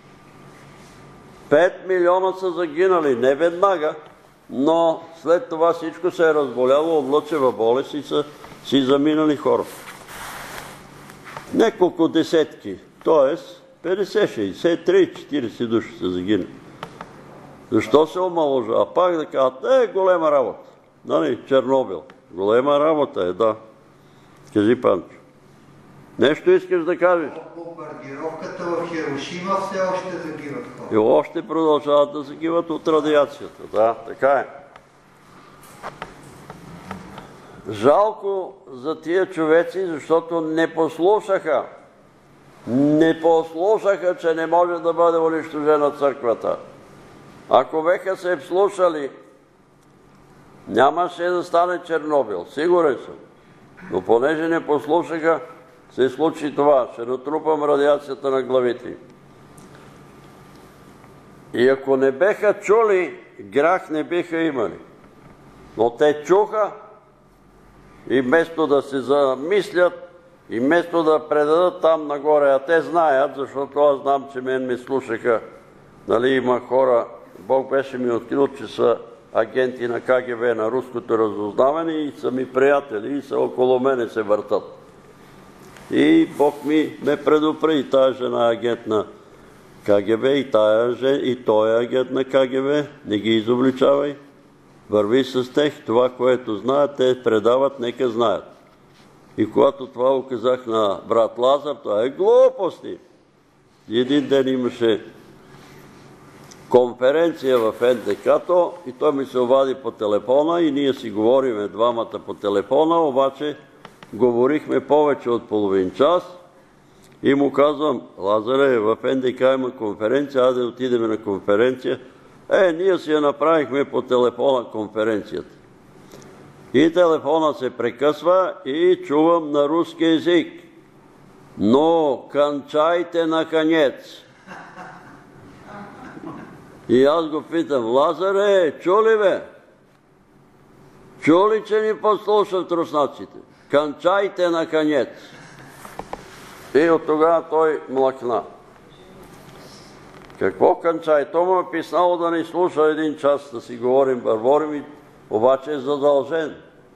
пет милиона са загинали, не веднага, но след това всичко се е разболяло от лъчева болест и са си заминали хора. Неколко десетки, т.е. петдесет, шейсет, трийсет, четирийсет души са загинали. Защо се омаложава? А пак да кажат, е, голема работа. нали, Чернобил. Голема работа е, да. Кажи, Панчо. Нещо искаш да кажеш? Бомбардировката в Хирошима все още загиват хора. И още продължават да загиват от радиацията. Да, така е. Жалко за тия човеци, защото не послушаха. Не послушаха, че не може да бъде унищожена църквата. Ако беха се вслушали, нямаше да стане Чернобил. Сигурен съм. Но понеже не послушаха, се случи това. Ще натрупам радиацията на главите. И ако не беха чули, грях не биха имали. Но те чуха и вместо да се замислят, и вместо да предадат там нагоре, а те знаят, защото аз знам, че мен ме слушаха, нали, има хора, Бог беше ми открил, че са агенти на Ка Ге Бе, на руското разузнаване и са ми приятели и са около мене се въртат. И Бог ми ме предупреди, тая жена е агент на Ка Ге Бе и, тая, и той е агент на Ка Ге Бе, не ги изобличавай, върви с тех, това, което знаят, те предават, нека знаят. И когато това оказах на брат Лазар, това е глупости. Един ден имаше конференция в Ен Де Ка-то и той ми се обади по телефона и ние си говориме двамата по телефона, обаче говорихме повече от половин час и му казвам: Лазаре, в Ен Де Ка има конференция, аз да отидем на конференция. Е, ние си я направихме по телефона конференцията. И телефона се прекъсва и чувам на руски език: но кончайте наконец. И аз го питам: Лазаре, чули бе? Чули, че ни послушат руснаците? Кончайте наконец. И от тогава той млъкна. Какво кончай? То му е писнало да ни слуша един час, да си говорим, бърборим, и обаче е задължен.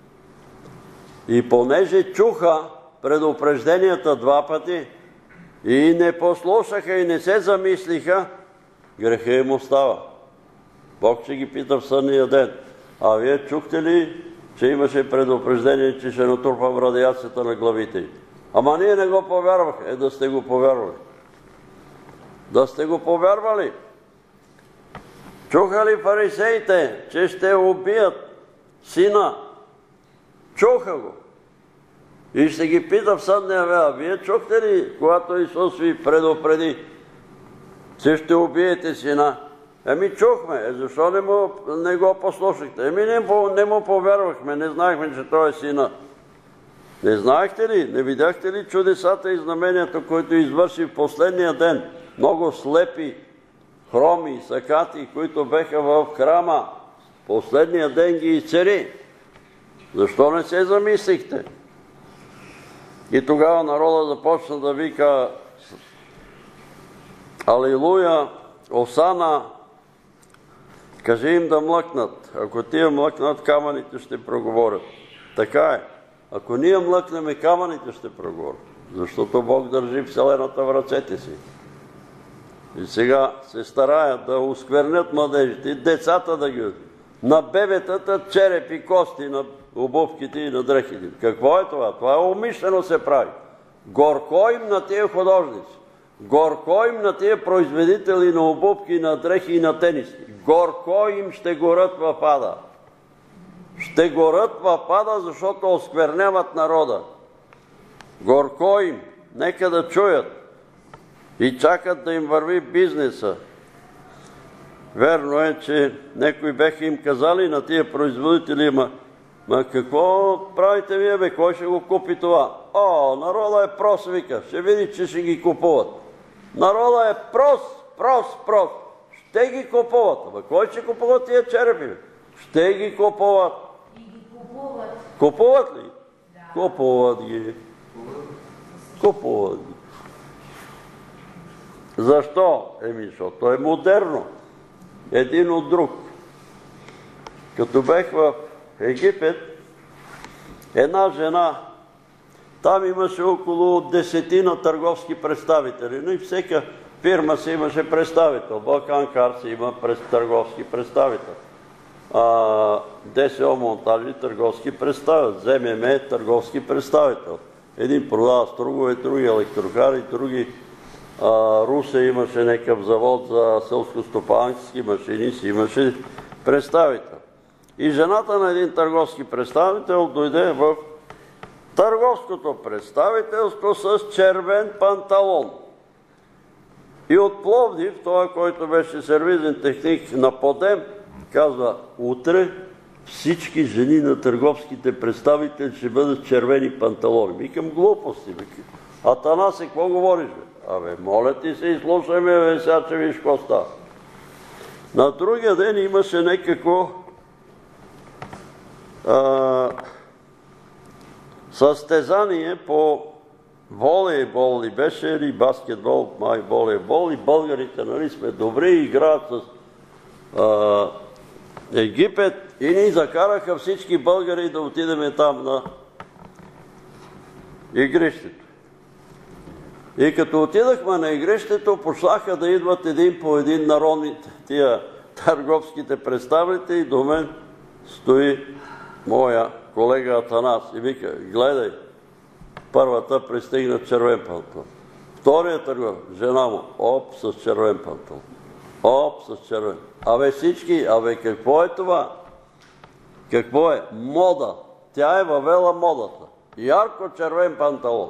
И понеже чуха предупрежденията два пъти и не послушаха и не се замислиха, греха им остава. Бог ще ги пита в съдния ден: а вие чухте ли, че имаше предупреждение, че ще натрупам радиацията на главите? Ама ние не го повярвахме. Е, да сте го повярвали. Да сте го повярвали. Чуха ли фарисеите, че ще убият сина? Чуха го. И ще ги пита в съдния ден: вие чухте ли, когато Исус ви предупреди, че ще убиете сина? Еми чухме. Е, защо не, му, не го послушахте? Еми не, не му повярвахме, не знаехме, че той е сина. Не знаехте ли, не видяхте ли чудесата и знаменията, които извърши в последния ден? Много слепи, хроми, сакати, които беха в храма. Последния ден ги изцери. Защо не се замислихте? И тогава народа започна да вика: Алилуя, Осана, кажи им да млъкнат. Ако тия млъкнат, камъните ще проговорят. Така е. Ако ние млъкнем, камъните ще проговорят. Защото Бог държи вселената в ръцете си. И сега се стараят да осквернят младежите и децата да ги... На бебетата черепи, кости, на обувките и на дрехите. Какво е това? Това умишлено се прави. Горко им на тия художници. Горко им на тия производители на обувки, на дрехи и на тениски. Горко им ще горят в ада. Ще горят в ада, защото оскверняват народа. Горко им. Нека да чуят. И чакат да им върви бизнеса. Верно е, че някои беха им казали на тия производители: ма, ма какво правите вие, бе? Кой ще го купи това? О, народа е прост, вика. Ще види, че ще ги купуват. Народа е прост, прост, прост. Ще ги купуват. Ама кой ще купуват тия черепи, бе? Ще ги купуват. И ги купуват. Купуват ли? Да. Купуват ги. Купуват ги. Защо? Еми, защото е модерно. Един от друг. Като бех в Египет, една жена, там имаше около десетина търговски представители, но и всяка фирма си имаше представител. Балкан Кар си има търговски представител. а, ДСО монтажи търговски представят, ЗММ търговски представител. Един продава стругове, други електрокари, други а, Русе имаше някакъв завод за селско-стопански машини, си имаше представител. И жената на един търговски представител дойде в търговското представителство с червен панталон. И от Пловдив, това, който беше сервизен техник на Подем, казва, утре всички жени на търговските представители ще бъдат червени панталони. Викам глупости. Атанасе, какво говориш? Бе? Абе, моля ти се, изслушай ме, бе, сега че виж какво става. На другия ден имаше някакво а, състезание по волейбол ли беше, или баскетбол, май волейбол, и българите, нали, сме добри, играят с а, Египет и ни закараха всички българи да отидем там на игрището. И като отидахме на игрището, почнаха да идват един по един народните, тия търговските представители, и до мен стои моя колега Атанас и вика, гледай, първата пристигна червен панталон. Втория търговец, жена му, оп, с червен панталон. Оп, с червен. Абе всички, абе какво е това? Какво е? Мода. Тя е въвела модата. Ярко червен панталон.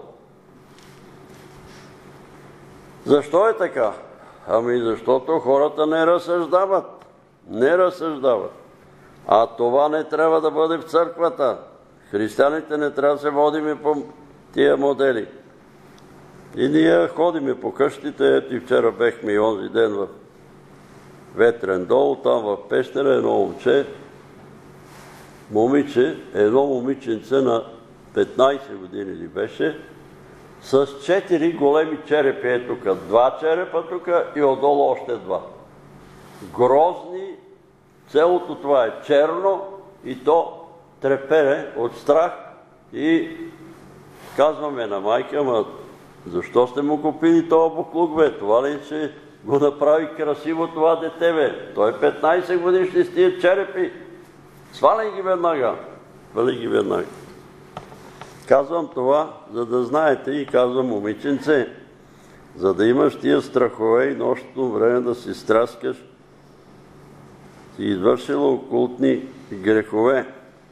Защо е така? Ами защото хората не разсъждават. Не разсъждават. А това не трябва да бъде в църквата. Християните не трябва да се водиме по тия модели. И ние ходиме по къщите. Ето и вчера бехме и онзи ден в Ветрен дол, там в Пещера, едно момче, момиче, едно момиченце на петнайсет години ли беше, с четири големи черепи е тук. Два черепа тук и отдолу още два. Грозни, целото това е черно и то трепере от страх и казваме на майка, ама защо сте му купили това буклук, бе? Това ли ще го направи красиво това дете, бе? Той е петнайсет годишни с тия черепи. Сваляй ги веднага. Сваляй ги веднага. Казвам това, за да знаете, и казвам, момиченце, за да имаш тия страхове и нощното време да си стряскаш, си извършила окултни грехове.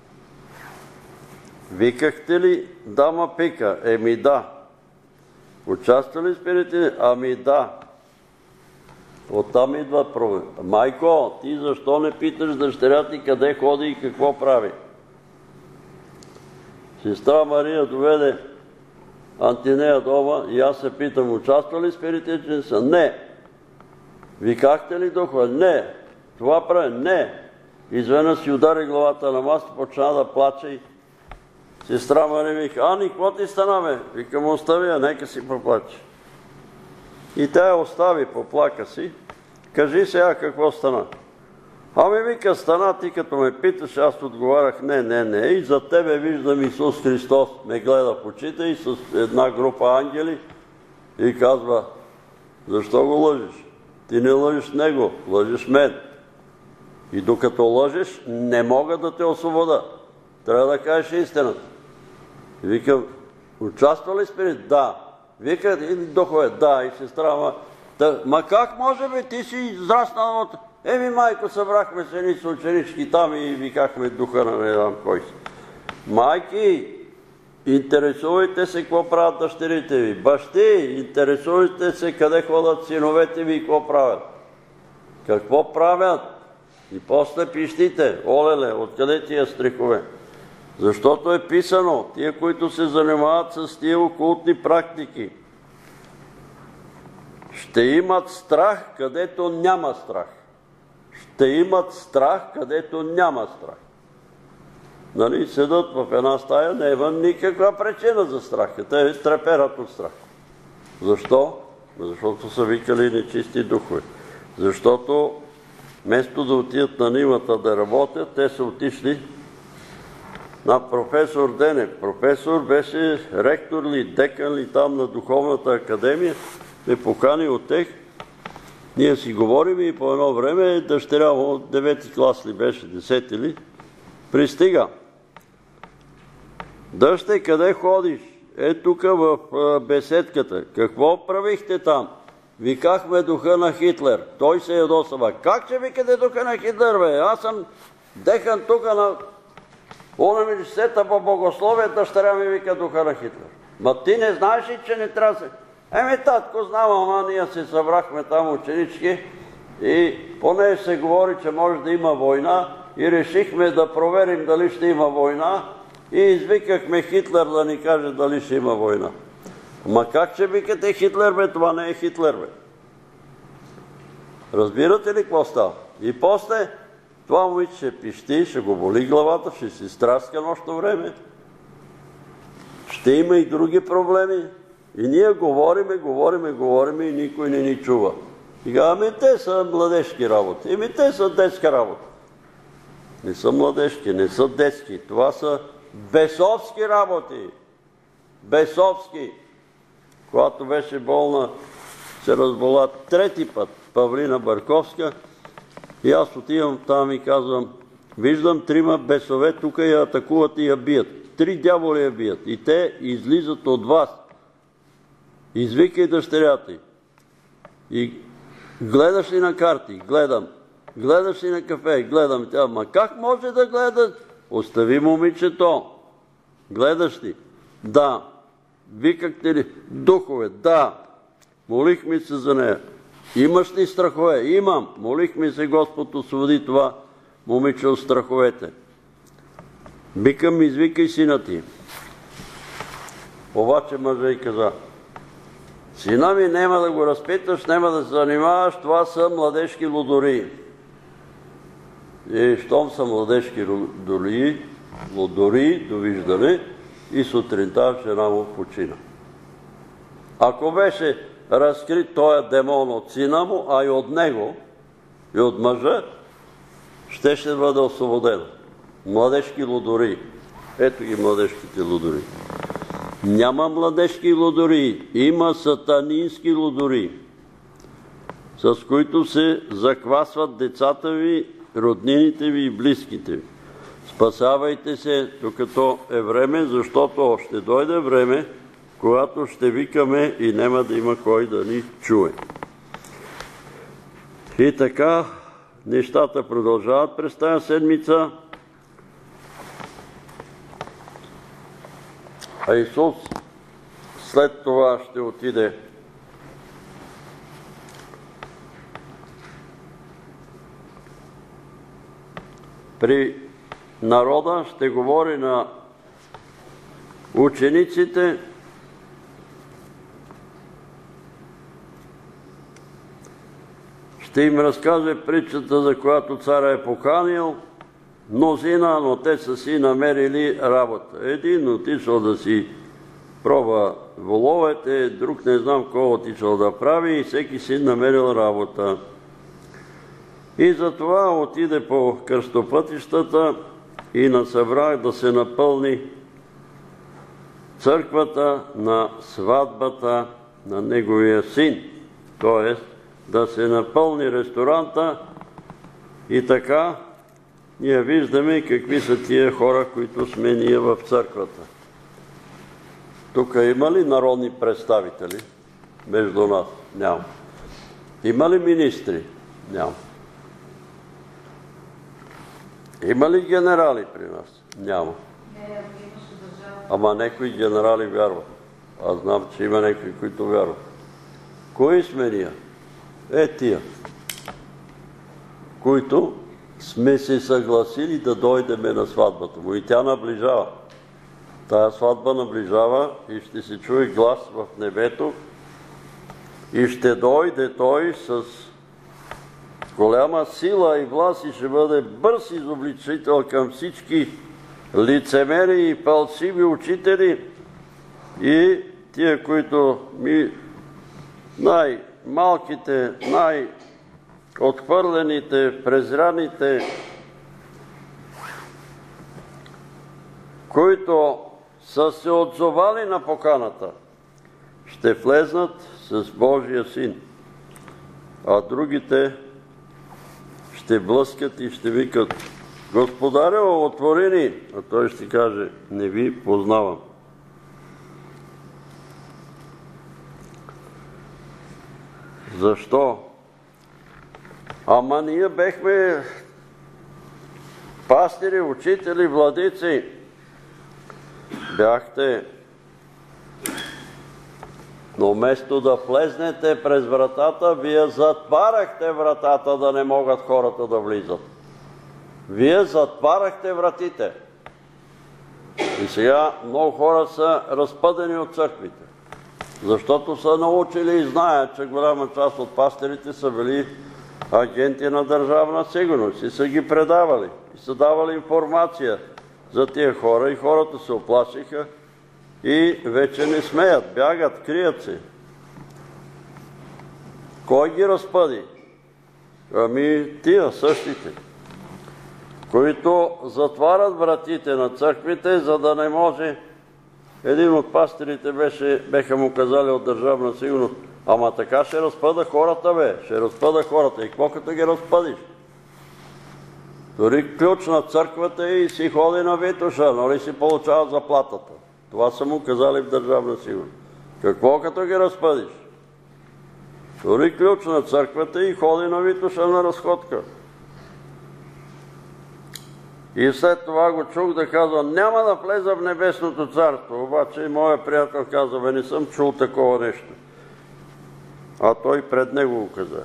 Викахте ли дама пика? Еми да. Участвали спирите? Ами да. Оттам идва проблем. Майко, ти защо не питаш дъщеря ти къде ходи и какво прави? Сестра Мария доведе Антинея дома и аз се питам, участва ли спиритичница? Не. Викахте ли духа? Не. Това прави? Не. Изведнъж си удари главата на масата, почна да плаче и сестра Мария вика, Ани, какво ти стана, бе? Викам, остави я, нека си поплаче. И тя я остави, поплака си. Кажи сега какво стана. Ами вика, стана, ти като ме питаш, аз отговарях, не, не, не. И за тебе виждам Исус Христос. Ме гледа в очите и с една група ангели и казва, защо го лъжиш? Ти не лъжиш него, лъжиш мен. И докато лъжиш, не мога да те освобода. Трябва да кажеш истината. И викам, участва ли спирит? Да. Вика, и духове, да, и сестра, ма, да, ма как може бе, ти си израснал от... Еми, майко, събрахме се ни с ученички там и викахме духа на не знам кой си. Майки, интересувайте се какво правят дъщерите ви. Бащи, интересувайте се къде ходят синовете ви и какво правят. Какво правят? И после пищите, олеле, откъде тия стрихове? Защото е писано, тия, които се занимават с тия окултни практики, ще имат страх, където няма страх. Ще имат страх, където няма страх. Нали, седат в една стая, не има никаква причина за страх. Те треперат от страх. Защо? Защото са викали нечисти духове. Защото вместо да отидат на нивата да работят, те са отишли на професор Денев. Професор беше ректор ли, декан ли там на Духовната академия, ме покани от тех Ние си говорим и по едно време дъщеря му, девети клас ли беше, десети ли, пристига. Дъще, къде ходиш? Е, тук в беседката. Какво правихте там? Викахме духа на Хитлер. Той се ядосава. Как ще викате духа на Хитлер, бе? Аз съм дехан тук на университета по богословие, дъщеря ми вика духа на Хитлер. Ма ти не знаеш ли, че не трябва се... Еми, татко, знам, ама ние се събрахме там ученички и поне се говори, че може да има война и решихме да проверим дали ще има война и извикахме Хитлер да ни каже дали ще има война. Ма как ще викате Хитлер, бе? Това не е Хитлер, бе. Разбирате ли какво става? И после това момиче ще пищи, ще го боли главата, ще си страска нощно време. Ще има и други проблеми. И ние говориме, говориме, говориме и никой не ни чува. И казваме, те са младежки работи. Еми, те са детска работа. Не са младежки, не са детски. Това са бесовски работи. Бесовски. Когато беше болна, се разбола трети път Павлина Барковска и аз отивам там и казвам, виждам трима бесове, тук я атакуват и я бият. Три дяволи я бият и те излизат от вас. Извикай дъщерята й. И гледаш ли на карти? Гледам. Гледаш ли на кафе? Гледам. Тя, ма как може да гледа? Остави момичето. Гледаш ли? Да. Викахте ли? Духове? Да. Молихме се за нея. Имаш ли страхове? Имам. Молихме се Господ освободи това момиче от страховете. Викам, извикай сина ти. Обаче мъжа и каза, сина ми няма да го разпиташ, няма да се занимаваш, това са младежки лудори. И щом са младежки лудори, лудори, довиждане, и сутринта жена му почина. Ако беше разкрит този демон от сина му, а и от него, и от мъжа, ще ще бъде освободен. Младежки лудори. Ето ги младежките лудори. Няма младежки лудори, има сатанински лудори, с които се заквасват децата ви, роднините ви и близките ви. Спасавайте се, докато е време, защото ще дойде време, когато ще викаме и няма да има кой да ни чуе. И така, нещата продължават през тази седмица. А Исус след това ще отиде при народа, ще говори на учениците, ще им разкаже притчата, за която царя е поканил мнозина, но те са си намерили работа. Един отишъл да си пробва воловете, друг не знам кой отишъл да прави и всеки си намерил работа. И затова отиде по кръстопътищата и насъбра да се напълни църквата на сватбата на неговия син. Т.е. да се напълни ресторанта и така ние виждаме какви са тия хора, които сме ние в църквата. Тук има ли народни представители между нас? Няма. Има ли министри? Няма. Има ли генерали при нас? Няма. Ама някои генерали вярват. Аз знам, че има някои, които вярват. Кои сме ние? Е тия, които сме се съгласили да дойдеме на сватбата му. И тя наближава. Тая сватба наближава и ще се чуе глас в небето и ще дойде той с голяма сила и власт и ще бъде бърз изобличител към всички лицемери и пълциви учители и тия, които ми най-малките, най-отхвърлените, презраните, които са се отзовали на поканата, ще влезнат с Божия син. а другите ще блъскат и ще викат: Господарю, отвори ни! А той ще каже: не ви познавам. Защо? Ама ние бехме пастири, учители, владици. Бяхте. Но вместо да влезнете през вратата, вие затваряхте вратата, да не могат хората да влизат. Вие затваряхте вратите. И сега много хора са разпъдени от църквите, защото са научили и знаят, че голяма част от пастирите са били агенти на държавна сигурност и са ги предавали, и са давали информация за тия хора, и хората се оплашиха и вече не смеят, бягат, крият се. Кой ги разпъди? Ами тия същите, които затварят вратите на църквите, за да не може. Един от пастирите беше, беха му казали от държавна сигурност: ама така ще разпъда хората, бе, ще разпъда хората. И какво като ги разпъдиш? Дори ключ на църквата и си ходи на Витоша, нали си получава заплатата. Това са му казали в държавна сигурност. Какво като ги разпъдиш? Дори ключ на църквата и ходи на Витоша на разходка. И след това го чух да казва: няма да влеза в небесното царство. Обаче моя приятел каза: бе, не съм чул такова нещо. А той пред него го каза.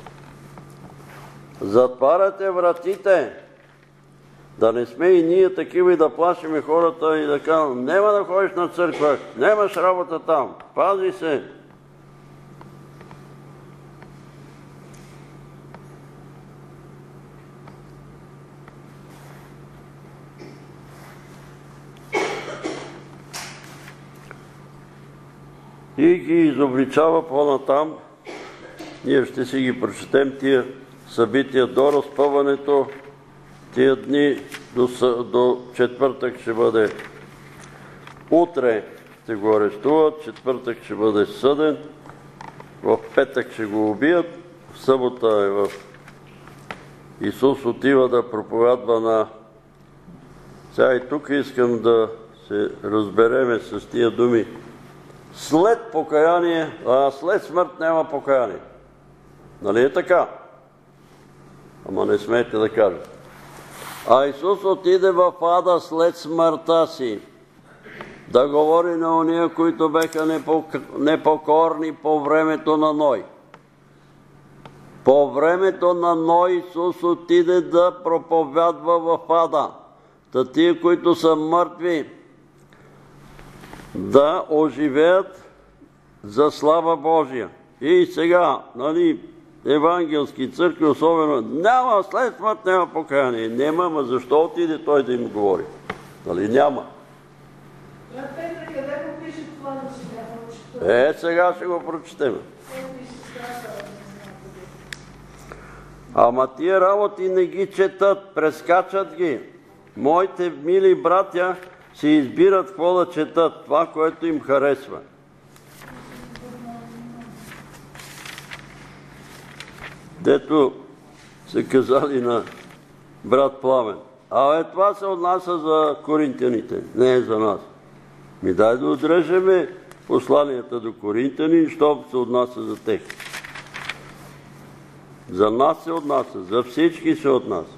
Затваряте вратите, да не сме и ние такива и да плашиме хората и да казвам: няма да ходиш на църква, нямаш работа там, пази се. И ги изобличава по-натам. Ние ще си ги прочетем тия събития до разпъването. Тия дни до, до четвъртък ще бъде. Утре ще го арестуват, четвъртък ще бъде съден, в петък ще го убият, в събота е в Исус отива да проповядва на... Сега и тук искам да се разбереме с тия думи. След покаяние, а след смърт няма покаяние. Нали е така? Ама не смейте да кажете. А Исус отиде в ада след смъртта си да говори на ония, които беха непокорни по времето на Ной. По времето на Ной Исус отиде да проповядва в ада. Та тия, които са мъртви, да оживеят за слава Божия. И сега, нали, евангелски църкви особено, няма, след смърт няма покаяние. Няма, ама защо отиде той да им говори? Нали, няма. Е, сега ще го прочетем. Ама тия работи не ги четат, прескачат ги. Моите мили братя си избират какво да четат, това, което им харесва. Дето са казали на брат Пламен: абе, това се отнася за коринтяните, не е за нас. Ми дай да отрежеме посланията до коринтяни, защото се отнася за тех. За нас се отнася, за всички се отнася.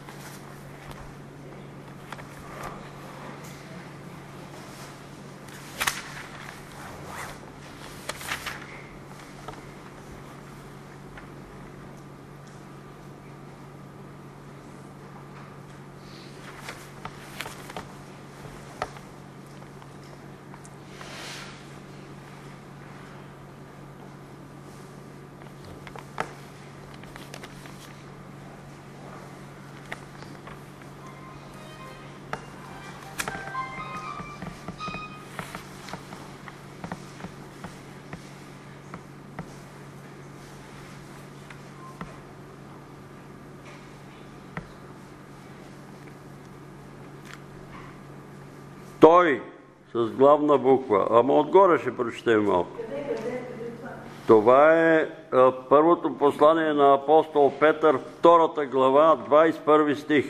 Той с главна буква, ама отгоре ще прочетем малко. Това е първото послание на апостол Петър, втората глава, двадесет и първи стих.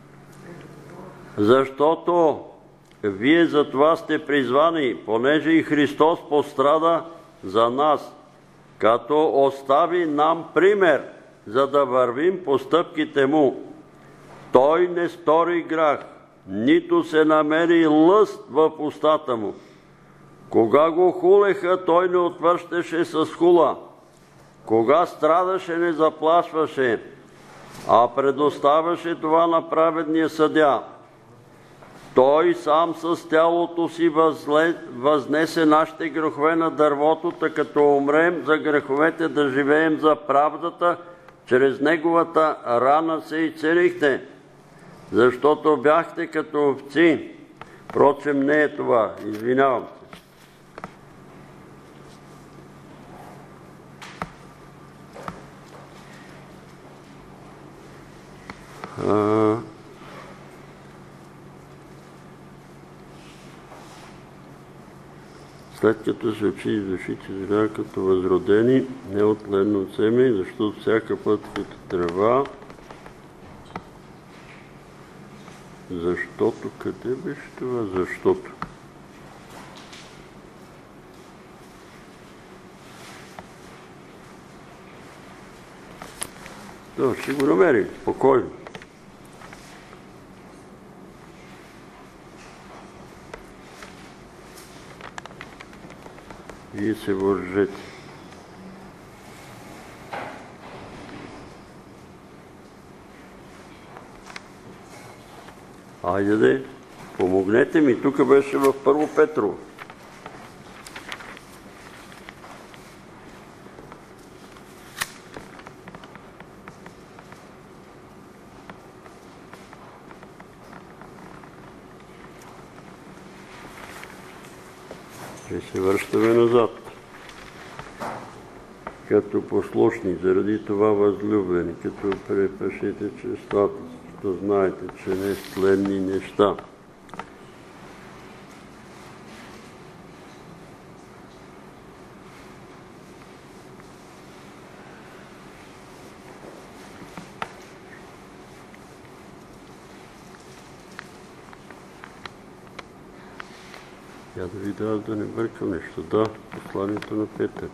Защото вие за това сте призвани, понеже и Христос пострада за нас, като остави нам пример, за да вървим по стъпките му. Той не стори грях, нито се намери лъст в устата му. Кога го хулеха, той не отвръщаше с хула. Кога страдаше, не заплашваше, а предоставяше това на праведния съдия. Той сам с тялото си възле... възнесе нашите грехове на дървото, като умрем за греховете, да живеем за правдата, чрез неговата рана се изцелихте, защото бяхте като овци. Впрочем, не е това. Извинявам се. А... След като се учи и душите зря като възродени, не от тленно семе, защото всяка път като трева. Защото, къде беше това? Защото. Да, ще го намерим, спокойно. Вие се въоръжете. Айде де, помогнете ми. Тук беше в Първо Петрово. Ще се връщаме назад. Като послушни, заради това възлюбени, като препашите честата, като знаете, че не с тленни неща. Я да ви дам да не бъркам нещо. Да, посланието на Петър.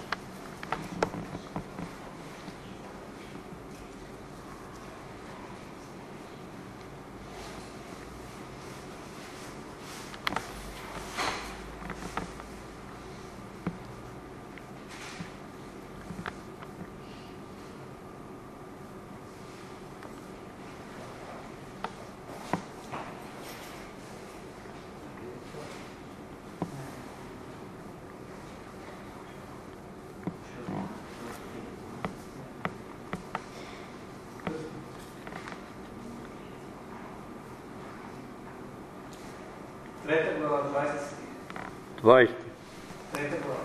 Трета глава, двадесет. двадесет. Трета глава.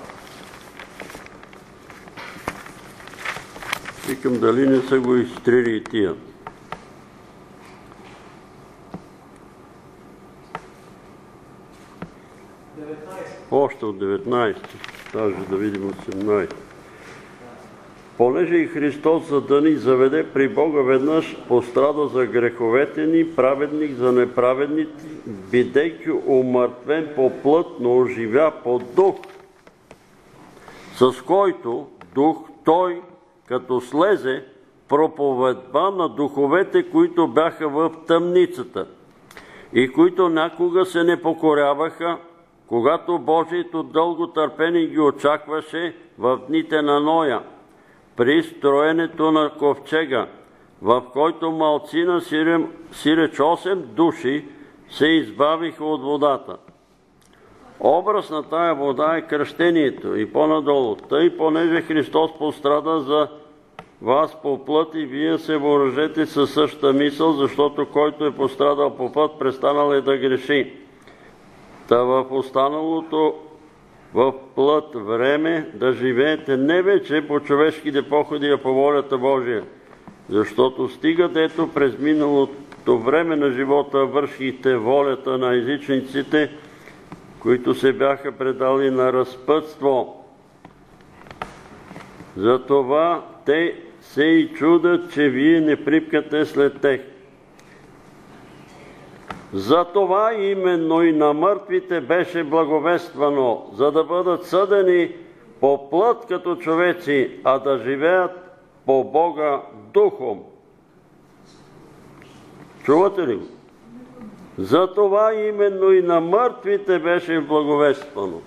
Викам, дали не са го изтрили и тия. деветнадесет. Още от деветнадесет. Даже да видим осемнадесет. Понеже и Христос, за да ни заведе при Бога веднъж, пострада за греховете ни, праведник за неправедните, бидейки умъртвен по плът, но оживя по дух, с който дух той, като слезе, проповедва на духовете, които бяха в тъмницата и които някога се не покоряваха, когато Божието дълго търпение ги очакваше в дните на Ноя, при строенето на ковчега, в който малцина, сиреч осем души, се избавиха от водата. Образ на тая вода е кръщението и по-надолу. Тъй, понеже Христос пострада за вас по плът и вие се въоръжете със същата мисъл, защото който е пострадал по път, престанал е да греши. Та в останалото в плът време да живеете не вече по човешките походи, а по волята Божия. Защото стига дето през миналото време на живота вършихте волята на езичниците, които се бяха предали на разпътство. Затова те се и чудят, че вие не припкате след тех. Затова именно и на мъртвите беше благовествано, за да бъдат съдени по плът като човеци, а да живеят по Бога духом. Чувате ли го? Затова именно и на мъртвите беше благовествано.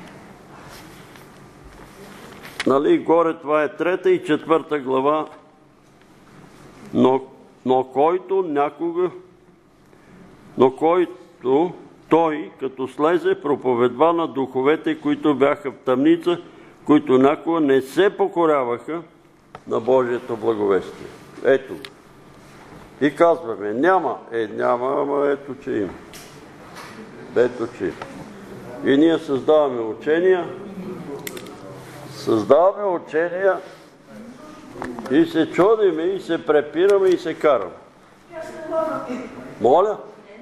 Нали, горе това е трета и четвърта глава, но, но който някога, но който той, като слезе, проповедва на духовете, които бяха в тъмница, които някога не се покоряваха на Божието благовестие. Ето. И казваме, няма, е, няма, ама ето, че има. Ето, че има. И ние създаваме учения, създаваме учения и се чудиме, и се препираме, и се караме. Моля?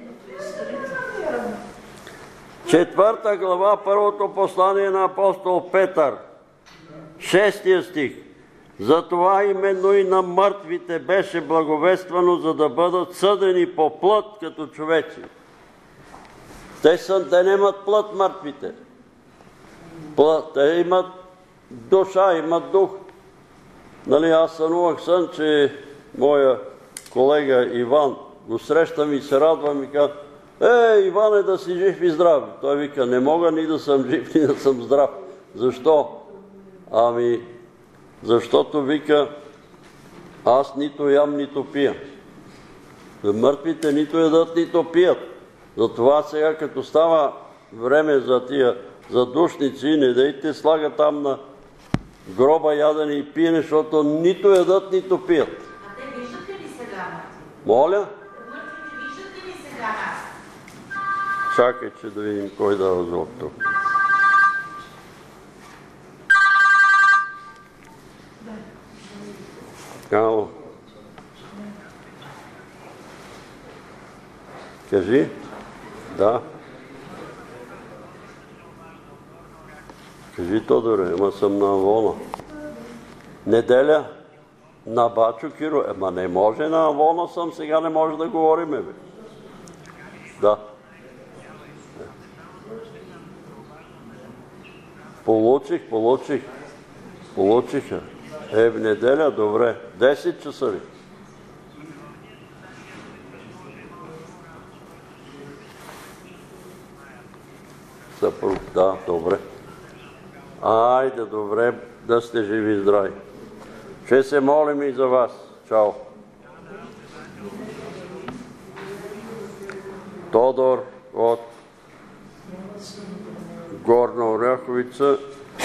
Четвърта глава, първото послание на апостол Петър, шестия стих. Затова именно и на мъртвите беше благовествано, за да бъдат съдени по плът като човеци. Те, са, те нямат плът мъртвите. Плът, те имат душа, имат дух. Нали, аз сънувах сън, че моя колега Иван го срещам и се радвам и казва: е, Иване, да си жив и здрав. Той вика: не мога ни да съм жив, ни да съм здрав. Защо? Ами, защото вика: аз нито ям, нито пия. Мъртвите нито ядат, нито пият. Затова сега, като става време за тия задушници, не дайте слага там на гроба ядене и пиене, защото нито ядат, нито пият. А те виждат ли сега мъртви? Моля? Мъртвите виждат ли сега нас? Чакай, че да видим кой дава звук тук. Ало. Кажи? Да. Кажи, Тодоре, ама съм на Авона. Неделя? На Бачо Киро? Ема не може, на Авона съм, сега не може да говорим, бе. Да. Получих, получих. Получиха. Е, в неделя, добре. десет часа ли? Съпруг, да, добре. Айде, добре, да сте живи и здрави. Ще се молим и за вас. Чао. Тодор от Горна Оряховица.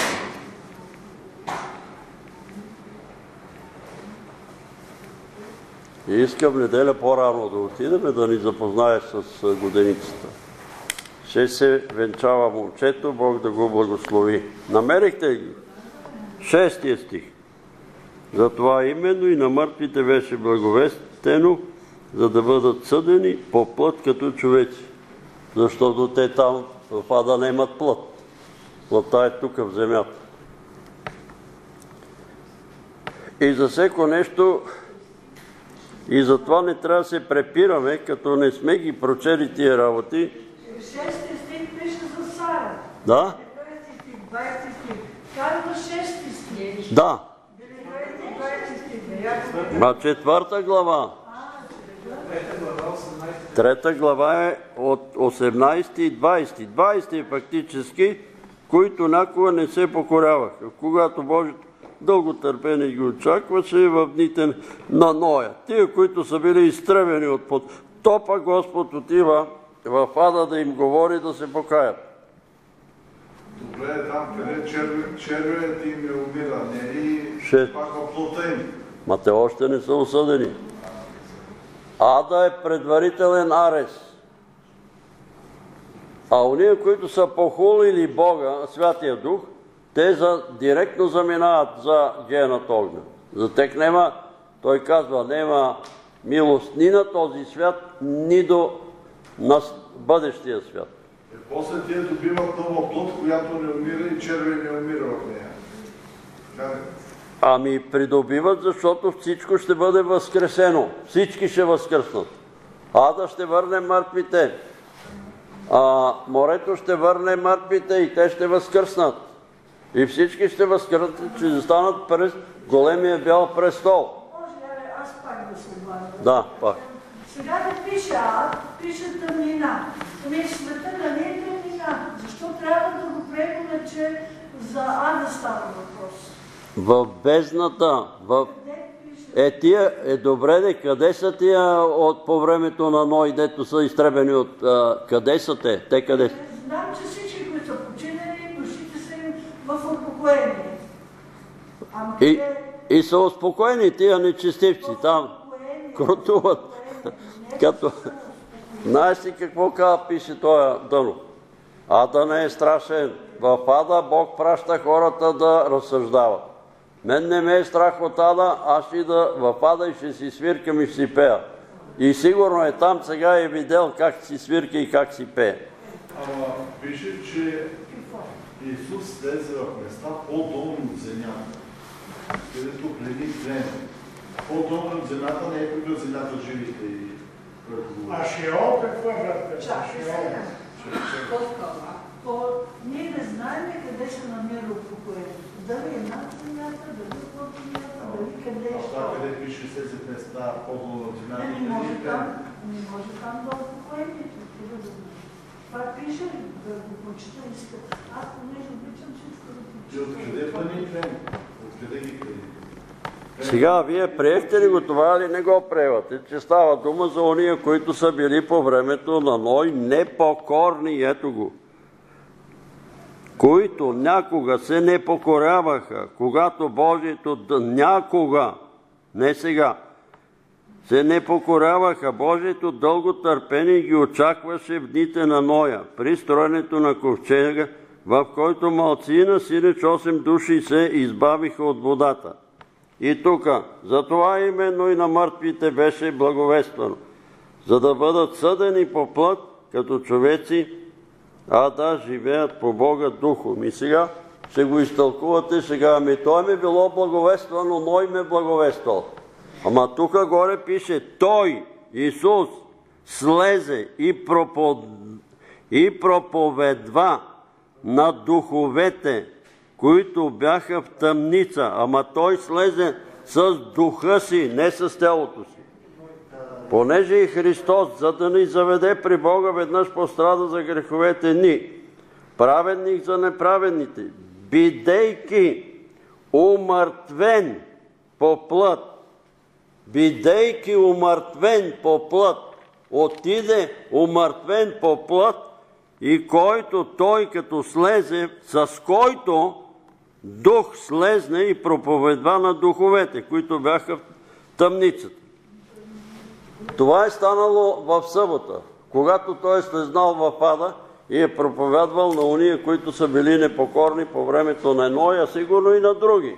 И искам неделя по-рано да отидем, да ни запознаеш с годеницата. Ще се венчава момчето, Бог да го благослови. Намерихте ги? Шестия стих. Затова именно и на мъртвите беше благовестено, за да бъдат съдени по плът като човеци. Защото те там в ада не имат плът. Плътта е тук в земята. И за всеко нещо, и затова не трябва да се препираме, като не сме ги прочели тия работи. Шести стих пише за Сара. Да? девети стих, двайсети стих. Казва шести стих. Да. двайсети стих. Ма четвърта глава. Трета глава е от осемнайсети и двайсети. двайсети е фактически, които някога не се покоряваха. Когато Божието дълго търпение ги очакваше в дните на Ноя. Тия, които са били изтребени от потопа, Господ отива в ада да им говори да се покаят. Добре, там къде червеят им е умира, не и пак в плота им. Ма те още не са осъдени. Ада е предварителен арест. А уния, които са похулили Бога, Святия Дух, те за, директно заминават за гената огня. За тях нема, той казва, нема милост ни на този свят, ни до на бъдещия свят. И после тия добиват нова плът, която не умира и червен не умира в нея. Ами придобиват, защото всичко ще бъде възкресено. Всички ще възкръснат. Ада ще върне мъртвите. А морето ще върне мъртвите и те ще възкръснат. И всички ще възкръснат, че застанат през големия бял престол. Може ли аз пак да се обадя? Да, пак. Сега не пише ад, пише тъмнина. Ами света да не е тъмнина. Защо трябва да го приемаме, че за ада става въпрос? В бездната, в... Е, тия, е добре, де, къде са тия от по времето на Ной, дето са изтребени от... А, къде са те? Те къде са? Знам, че всички, които са починали, душите са им в успокоение. Ама И, къде... и са успокоени тия нечестивци там. Крутуват. Като... Знаеш ли какво казва, пише този дъно? Ада не е страшен. В ада Бог праща хората да разсъждават. Мен не ме е страх от ада, аз ще да в ада и ще си свиркам и ще си пея. И сигурно е там сега е видел как си свирка и как си пее. Ама пише, че Исус слезе в места по-долу от земята, където преди плен. По-долу от земята не е преди земята живите и А Шеол какво е, брат? Чакай сега. То ние не знаем къде се намира успокоение. Дали е над земята, дали е под земята, дали къде е. А това къде пише слезе в места по-долу от земята. Не може там, не може там да успокоението. Това пише, да го прочита иска. Аз понеже обичам всичко да Ти откъде плани плен? Откъде ги плани? Сега, вие приехте ли го това или не го приемате? Че става дума за ония, които са били по времето на Ной непокорни, ето го. Които някога се не покоряваха, когато Божието някога, не сега, се не покоряваха, Божието дълго търпение ги очакваше в дните на Ноя, при строенето на ковчега, в който малцина, сиреч осем души се избавиха от водата. И тук, затова именно и на мъртвите беше благовествано, за да бъдат съдени по плът, като човеци, а да живеят по Бога духом. И сега ще го изтълкувате, сега, ами той ми било благовествано, Ной ме благовествал. Ама тук горе пише, Той, Исус, слезе и, пропод... и проповедва на духовете, които бяха в тъмница. Ама Той слезе с духа си, не с телото си. Понеже и Христос, за да ни заведе при Бога, веднъж пострада за греховете ни, праведник за неправедните, бидейки умъртвен по плът, бидейки умъртвен по плът, отиде умъртвен по плът, и който той като слезе, с който дух слезне и проповедва на духовете, които бяха в тъмницата. Това е станало в събота, когато той е слезнал в ада и е проповядвал на уния, които са били непокорни по времето на Ной, а сигурно и на други.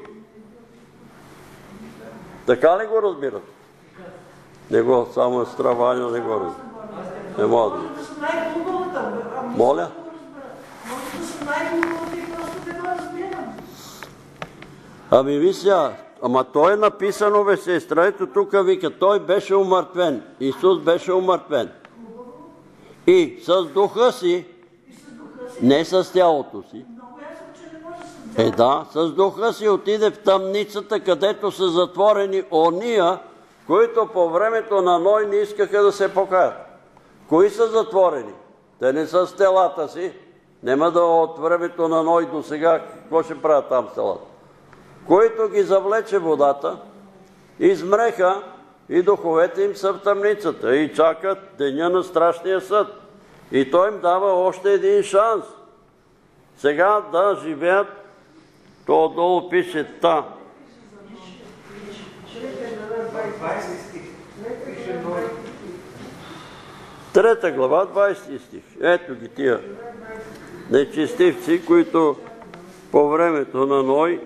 Така ли го разбират? Не го, само е страваня, не го разбират. Не мога да го. Моля? Може да са най-хубавата и просто да го разбирам. Ами вися, ама той е написано, бе сестра, ето тук вика, той беше умъртвен. Исус беше умъртвен. И с духа си, не с тялото си, е да, с духа си отиде в тъмницата, където са затворени ония, които по времето на Ной не искаха да се покаят. Кои са затворени? Те не са с телата си. Нема да от времето на Ной до сега, какво ще правят там с телата? Които ги завлече водата, измреха и духовете им са в тъмницата и чакат деня на страшния съд. И той им дава още един шанс. Сега да живеят, то отдолу пише та. двайсети стих. Пише Ной. Трета глава, двайсети стих. Ето ги тия нечестивци, които по времето на Ной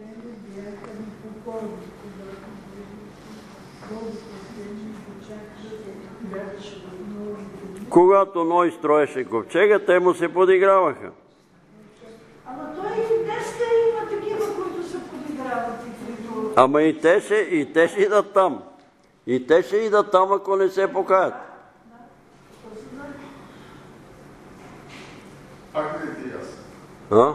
когато Ной строеше ковчега, те му се подиграваха. Ама той и днеска има такива, които се подиграват и Ама и те ще, и те ще идат там. И те ще идат там, ако не се покаят. Пак ли ти аз? А?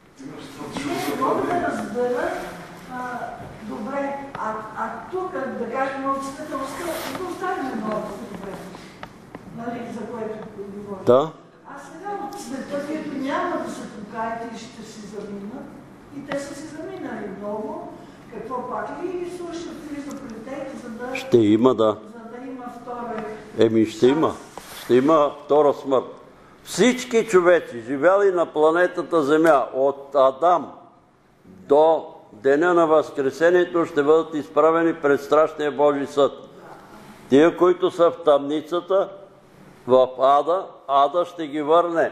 Не мога да разбера, а, добре, а, а тук, да кажем, от святостта, да оставим много добре, нали, за което говорим. Да. А сега от света, които няма да се покаят и ще си заминат, и те са си заминали много, какво пак ли Исус ще влиза при тях, за да... Ще има, да. За да има втора... Еми, ще има. Ще има втора смърт. Всички човеци, живяли на планетата Земя, от Адам до деня на Възкресението, ще бъдат изправени пред страшния Божий съд. Тия, които са в тъмницата, в Ада, Ада ще ги върне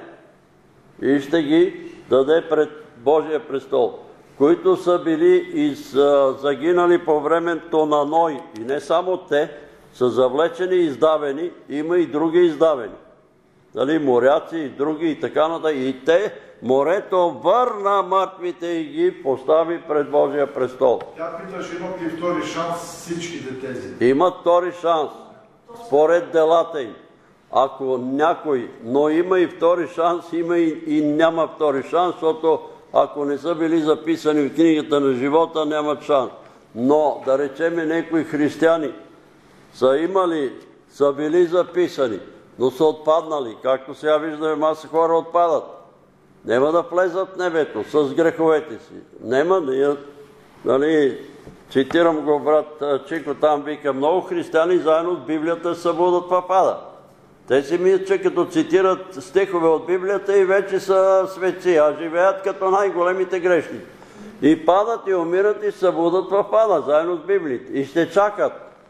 и ще ги даде пред Божия престол. Които са били и са загинали по времето на Ной, и не само те, са завлечени и издавени, има и други издавени. Дали, моряци и други и така нататък. И те, морето върна мъртвите и ги постави пред Божия престол. Тя питаш, имат ли втори шанс всичките тези? Имат втори шанс, според делата им. Ако някой, но има и втори шанс, има и, и няма втори шанс, защото ако не са били записани в книгата на живота, нямат шанс. Но, да речеме, някои християни са имали, са били записани, но са отпаднали. Както сега виждаме, маса хора отпадат. Нема да влезат в небето с греховете си. Нема, ние, нали, цитирам го брат Чико, там вика, много християни заедно с Библията се събудат в ада. Те си мислят, че като цитират стихове от Библията и вече са светци, а живеят като най-големите грешни. И падат и умират и събудат в ада, заедно с Библията. И ще чакат.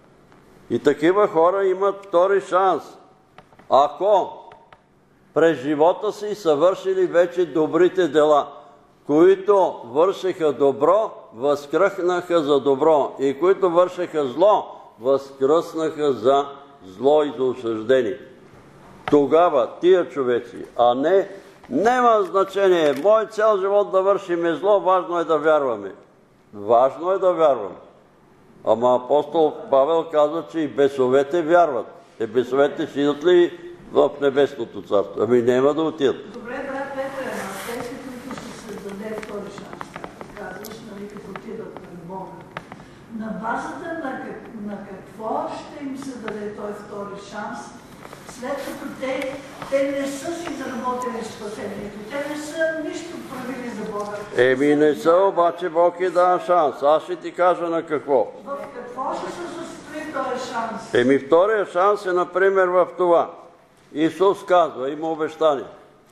И такива хора имат втори шанс. Ако през живота си са вършили вече добрите дела, които вършеха добро, възкръснаха за добро, и които вършеха зло, възкръснаха за зло и за осъждение. Тогава тия човеци, а не, няма значение, мой цял живот да вършиме зло, важно е да вярваме. Важно е да вярваме. Ама апостол Павел казва, че и бесовете вярват. Е, бесовете ще идат ли в небесното царство? Ами няма да отидат. Добре, брат Петре, на тези, които ще се даде втори шанс, казваш, нали, като отидат пред Бога. На базата на, как, на какво ще им се даде този втори шанс, след като те, те не са си заработили спасението, те не са нищо правили за Бога. Еми не са, обаче Бог и дава шанс. Аз ще ти кажа на какво. В какво ще се състои този шанс? Еми втория шанс е, например, в това. Исус казва, има обещание.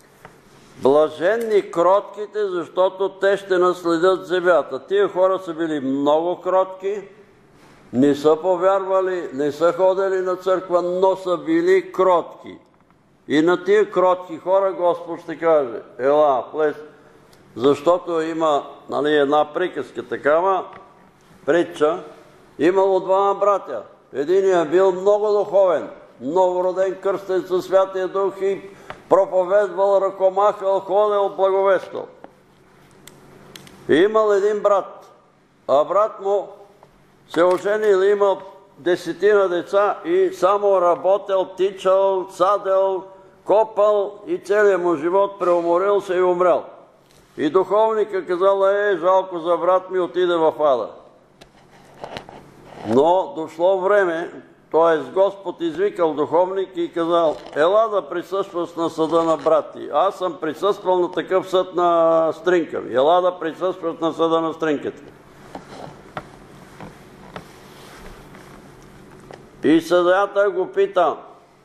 Блаженни кротките, защото те ще наследят земята. Тия хора са били много кротки, не са повярвали, не са ходили на църква, но са били кротки. И на тия кротки хора Господ ще каже, ела, плес, защото има, нали, една приказка такава, притча, имало двама братя. Единият бил много духовен, новороден, кръстен със Святия Дух и проповедвал, ръкомахал, ходил, благовествал. И имал един брат, а брат му се оженил, имал десетина деца и само работил, тичал, садел, копал и целият му живот преуморил се и умрел. И духовника казал, е, жалко за брат ми, отиде в ада. Но дошло време, т.е. Господ извикал духовник и казал, ела да присъстваш на съда на брати. Аз съм присъствал на такъв съд на Стринка. Ела да присъстваш на съда на Стринката. И съдията го пита,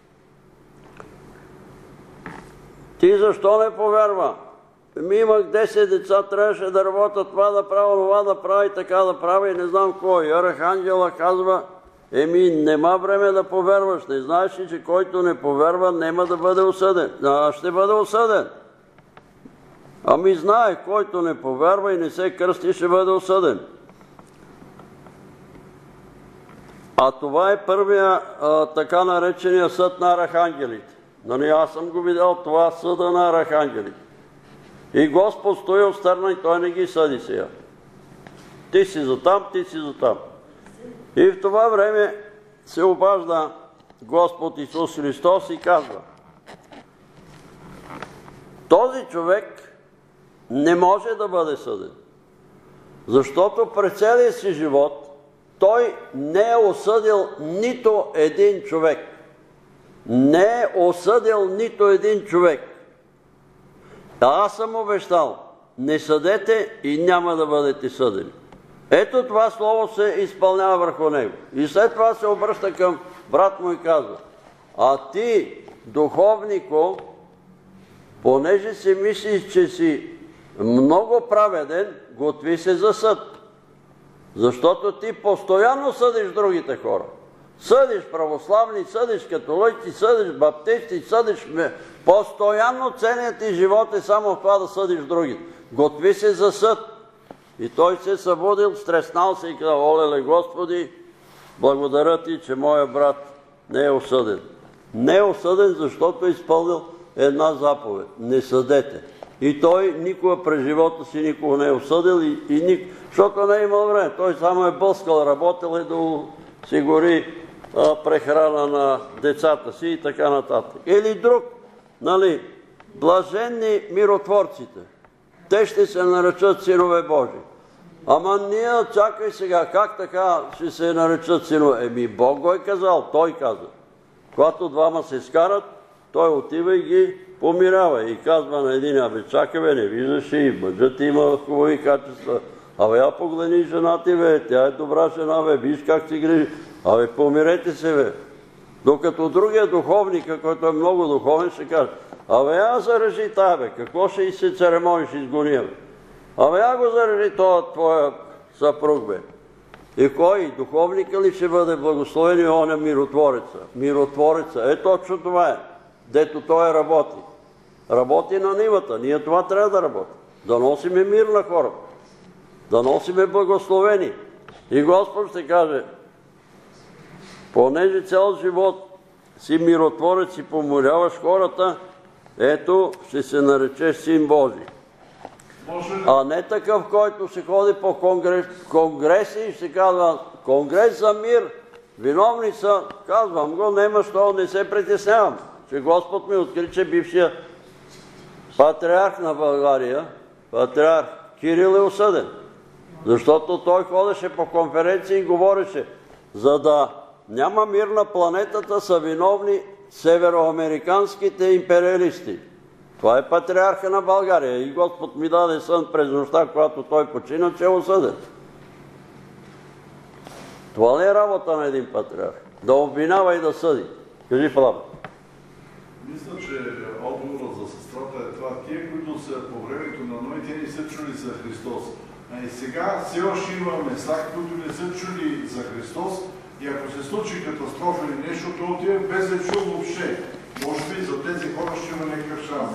ти защо не повярва? Ми имах десет деца, трябваше да работя това да правя, това да правя и така да правя и не знам кой. И архангела казва, еми нема време да повярваш, не знаеш ли, че който не повярва, нема да бъде осъден. А ще бъде осъден. Ами знае, който не повярва и не се кръсти, ще бъде осъден. А това е първия а, така наречения съд на архангелите. Нали, аз съм го видял, това съда на архангелите. И Господ стои отстрана и той не ги съди сега. Ти си за там, ти си за там. И в това време се обажда Господ Исус Христос и казва: този човек не може да бъде съден, защото през целия си живот той не е осъдил нито един човек. Не е осъдил нито един човек. А аз съм обещал: не съдете и няма да бъдете съдени. Ето това слово се изпълнява върху него. И след това се обръща към брат му и казва: а ти, духовнико, понеже си мислиш, че си много праведен, готви се за съд. Защото ти постоянно съдиш другите хора. Съдиш православни, съдиш католици, съдиш баптисти, съдиш... Постоянно целият ти живот е само в това да съдиш другите. Готви се за съд. И той се събудил, стреснал се и казал: олеле, Господи, благодаря ти, че моя брат не е осъден. Не е осъден, защото е изпълнил една заповед: не съдете. И той никога през живота си никога не е осъдил, и, и ник... защото не е имал време. Той само е бълскал, работил и да осигури прехрана на децата си и така нататък. Или друг, нали, блаженни миротворците. Те ще се наречат синове Божии. Ама ние, чакай сега, как така ще се наречат синове? Еми, Бог го е казал, той каза. Когато двама се скарат, той отива и ги помирява и казва на един: абе, чакай бе, не виждаш и мъжът има хубави качества. Абе, я погледни жена ти, бе, тя е добра жена, бе, виж как си грижи. Абе, помирете се, бе. Докато другия духовник, който е много духовен, ще каже: абе, я зарежи тая, бе, какво ще и се церемониш, изгония, бе. Абе, я го зарежи това твоя съпруг, бе. И кой? Духовника ли ще бъде благословен и он е миротвореца? Миротвореца. Е, точно това е. Дето той работи. Работи на нивата. Ние това трябва да работим. Да носиме мир на хората. Да носиме благословени. И Господ ще каже: понеже цял живот си миротворец и помоляваш хората, ето, ще се наречеш син Божий. А не такъв, който се ходи по конгрес, конгреси и ще казва: конгрес за мир, виновни са, казвам го, нема що, не се притеснявам, че Господ ми откри, че бившия патриарх на България, патриарх Кирил, е осъден. Защото той ходеше по конференции и говореше: за да няма мир на планетата, са виновни североамериканските империалисти. Това е патриарха на България и Господ ми даде сън през нощта, когато той почина, че е осъден. Това не е работа на един патриарх. Да обвинява и да съди. Кажи, Павел. Мисля, че отговорът за сестрата е това: тия, които са по времето на Ной, те не са чули за Христос. А и сега все още има места, които не са чули за Христос, и ако се случи катастрофа или нещо, то отива без да чул въобще. Може би за тези хора ще има някакъв шанс.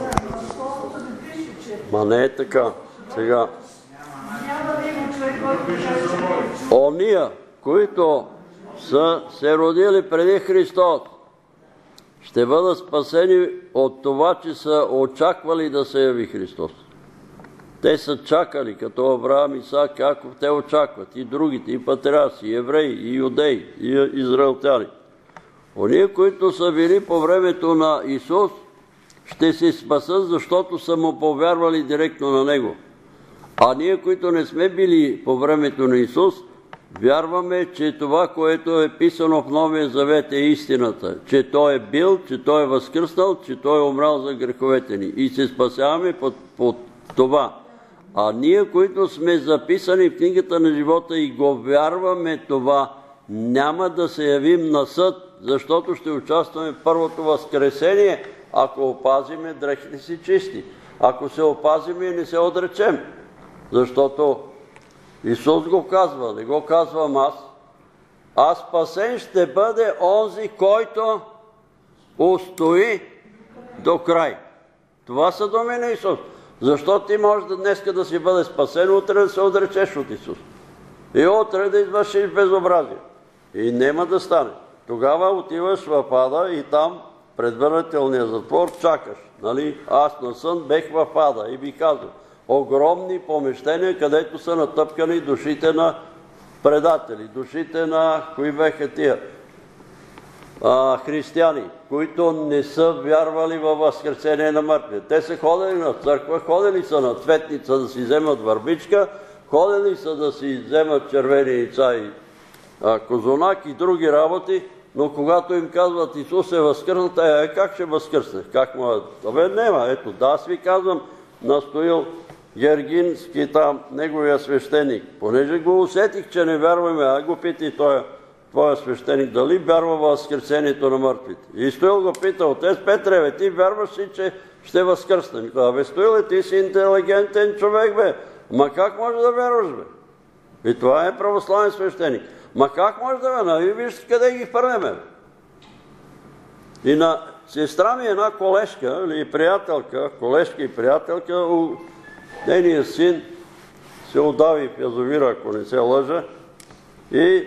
Ма не е така. Сега. Няма да има човек, който каже: ония, които са се родили преди Христос, ще бъдат спасени от това, че са очаквали да се яви Христос. Те са чакали, като Авраам, Исак, Яков, те очакват. И другите, и патриарси, и евреи, и юдеи, и израелтяни. Ония, които са били по времето на Исус, ще се спасат, защото са му повярвали директно на Него. А ние, които не сме били по времето на Исус, вярваме, че това, което е писано в Новия Завет, е истината. Че Той е бил, че Той е възкръснал, че Той е умрял за греховете ни. И се спасяваме под, под това. А ние, които сме записани в книгата на живота и го вярваме това, няма да се явим на съд, защото ще участваме в първото възкресение, ако опазиме дрехите си чисти. Ако се опазиме и не се отречем. Защото Исус го казва, не го казвам аз. А спасен ще бъде онзи, който устои до край. Това са думи на Исус. Защото ти можеш да днеска да си бъде спасен, утре да се отречеш от Исус. И утре да извършиш безобразие. И нема да стане. Тогава отиваш в ада и там предварителния затвор чакаш. Нали? Аз на сън бех в ада и би казал: огромни помещения, където са натъпкани душите на предатели, душите на, кои беха тия, а, християни, които не са вярвали във възкресение на мъртвите. Те са ходили на църква, ходили са на цветница да си вземат върбичка, ходили са да си вземат червени яйца и а, козунак и други работи, но когато им казват Исус е възкръснал, те, е, как ще възкръсне? Как му е? Абе, нема, ето, да, аз ви казвам, настоил Гергински там, неговия свещеник, понеже го усетих, че не вярваме, а го питай той, твоя свещеник, дали вярва в възкресението на мъртвите. И Стоил го пита, отец Петре, бе, ти вярваш ли, че ще възкръсне? Абе, Стоил, ти си интелигентен човек, бе. Ма как може да вярваш, бе? И това е православен свещеник. Ма как може да бе? Нали виж къде ги хвърляме? И на сестра ми една колежка, или приятелка, колежка и приятелка, нейният син се удави в язовира, ако не се лъжа, и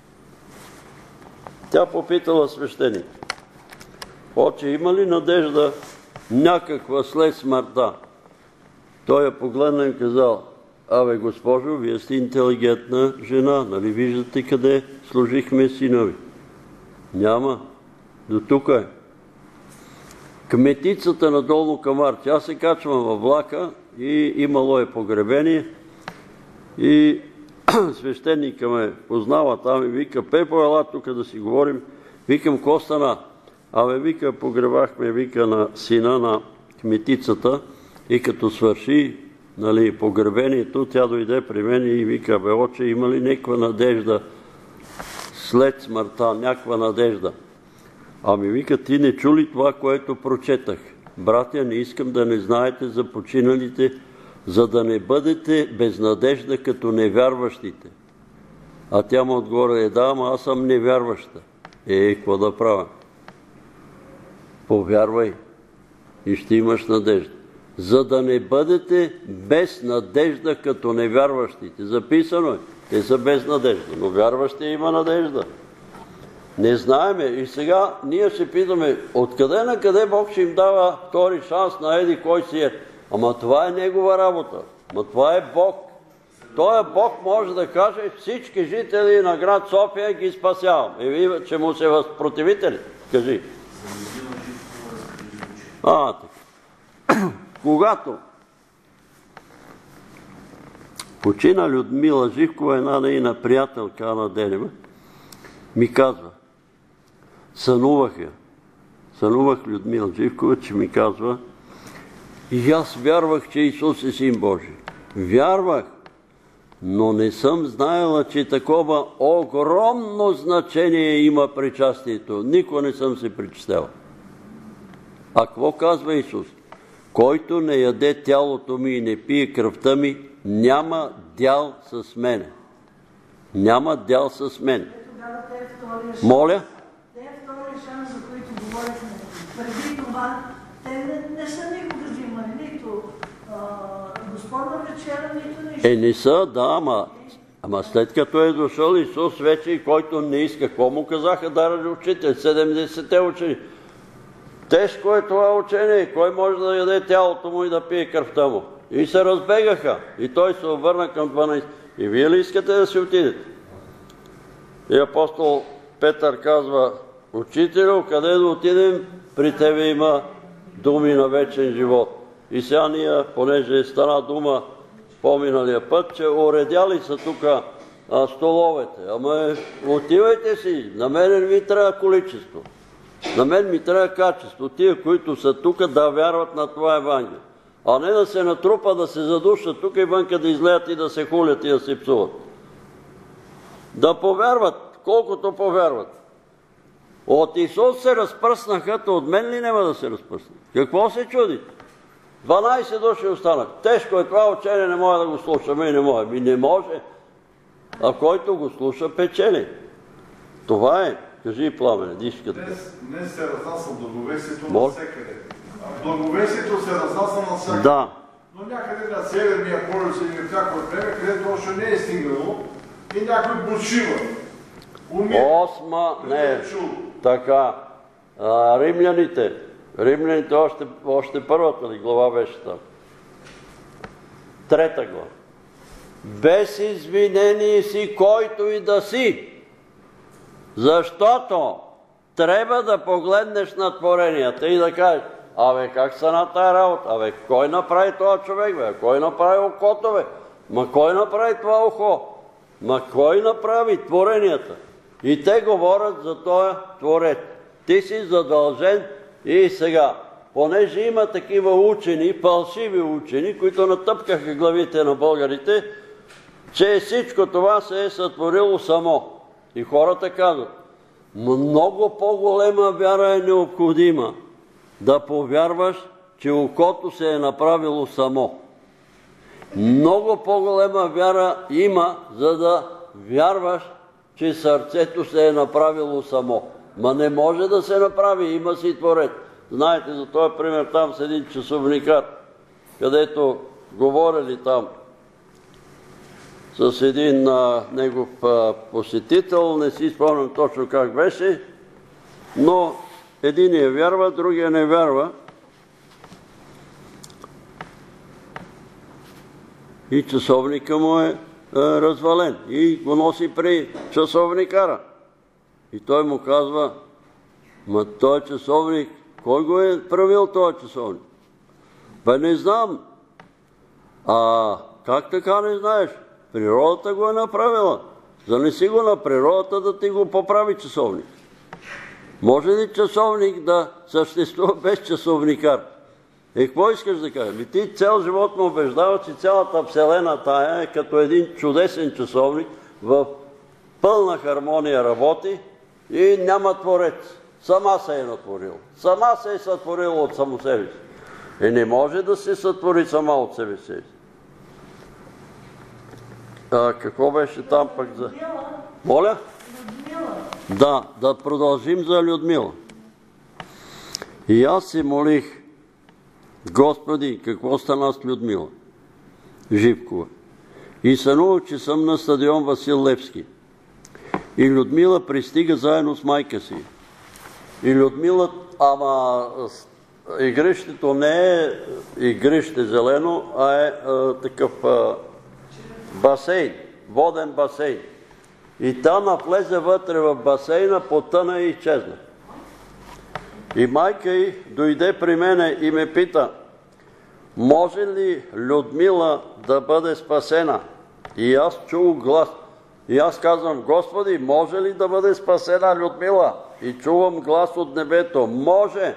тя попитала свещеник. Отче, има ли надежда някаква след смъртта? Той я погледна и казал, абе, госпожо, вие сте интелигентна жена, нали виждате къде служихме сина ви? Няма. До тук е. Кметицата на Долно Камарче. Аз се качвам във влака и имало е погребение и свещеника ме познава там и вика, Пепо, ела тук да си говорим. Викам, ко стана? Абе, вика, погребахме, вика, на сина на кметицата и като свърши, нали, погребението, тя дойде при мен и вика, бе, отче, има ли някаква надежда след смъртта, някаква надежда? Ами вика, ти не чу ли това, което прочетах? Братя, не искам да не знаете за починалите, за да не бъдете без надежда като невярващите. А тя му отгоре, да, ама аз съм невярваща. Е, какво да правя? Повярвай и ще имаш надежда. За да не бъдете без надежда като невярващите. Записано е. Те са без надежда, но вярващия има надежда. Не знаеме. И сега ние ще питаме, откъде на къде Бог ще им дава втори шанс на еди кой си е. Ама това е Негова работа. Ама това е Бог. Той Бог може да каже, всички жители на град София ги спасявам. И вие, че му се възпротивите ли? Кажи. А, така. Когато почина Людмила Живкова, една нейна приятелка Ана Денева, ми казва, сънувах я. Сънувах Людмила Живкова, че ми казва, и аз вярвах, че Исус е Син Божий. Вярвах, но не съм знаела, че такова огромно значение има причастието. Никога не съм се причастяла. А какво казва Исус? Който не яде тялото ми и не пие кръвта ми, няма дял с мене. Няма дял с мен. Моля? Те е втори шанс, за които говорихме. Преди това, те не, не са никога взимали, нито Господна вечера, нито нищо. Е, не са, да, ама, ама след като е дошъл Исус вече и който не иска, какво му казаха даже учители? седемдесетте учени. Тежко е това учение. Кой може да яде тялото му и да пие кръвта му? И се разбегаха. И той се обърна към дванайсет. И вие ли искате да си отидете? И апостол Петър казва, учителю, къде да отидем? При тебе има думи на вечен живот. И сега ние, понеже стана дума по-миналия път, че уредяли са тук столовете. Ама отивайте си, на мен ми трябва количество. На мен ми трябва качество. Тия, които са тук, да вярват на това Евангелие. А не да се натрупа, да се задушат тук и вънка да излеят и да се хулят и да се псуват. Да повярват, колкото повярват. От Исус се разпръснаха, то от мен ли няма да се разпръснат? Какво се чудите? дванайсет души останах. Тежко е това учение, не може да го слушаме и не може. Ми не може. А който го слуша, печели. Това е. Кажи, Пламене, дишката. Днес се разнася благовестието навсекъде. Благовестието се разнася навсекъде. Да. Но някъде на Северния полюс или в някакво време, където още не е стигнало и някой почива. Осма, не, така. А, римляните. Римляните още, още първата ли глава беше там. Трета глава. Без извинение си, който и да си, защото трябва да погледнеш на творенията и да кажеш, абе как са на тая работа, абе кой направи това човек, бе, кой направи окото, бе, ма кой направи това ухо, ма кой направи творенията. И те говорят за този творец. Ти си задължен и сега, понеже има такива учени, фалшиви учени, които натъпкаха главите на българите, че всичко това се е сътворило само. И хората казват, много по-голема вяра е необходима да повярваш, че окото се е направило само. Много по-голема вяра има, за да вярваш, че сърцето се е направило само. Ма не може да се направи, има си творец. Знаете, за този пример там с един часовникар, където говорили там с един а, негов а, посетител, не си спомням точно как беше, но единия вярва, другия не вярва. И часовника му е а, развален и го носи при часовникара. И той му казва, ма той часовник, кой го е правил този часовник? Бе, не знам. А как така не знаеш? Природата го е направила. Занеси го на природата да ти го поправи часовник. Може ли часовник да съществува без часовникар? И какво искаш да кажеш? Ми ти цял живот ме убеждава, че цялата вселена тая е като един чудесен часовник, в пълна хармония работи и няма творец. Сама се е натворила. Сама се е сътворила от само себе си. И не може да се сътвори сама от себе си. А, какво беше там пък за... Моля? Людмила. Да, да продължим за Людмила. И аз се молих, Господи, какво стана с Людмила Живкова? И сънувах, че съм на стадион Васил Левски. И Людмила пристига заедно с майка си. И Людмила, ама игрището не е игрище зелено, а е а, такъв а, басейн, воден басейн. И тя навлезе вътре в басейна, потъна и изчезна. И майка й дойде при мене и ме пита, може ли Людмила да бъде спасена? И аз чул глас. И аз казвам, Господи, може ли да бъде спасена Людмила? И чувам глас от небето. Може.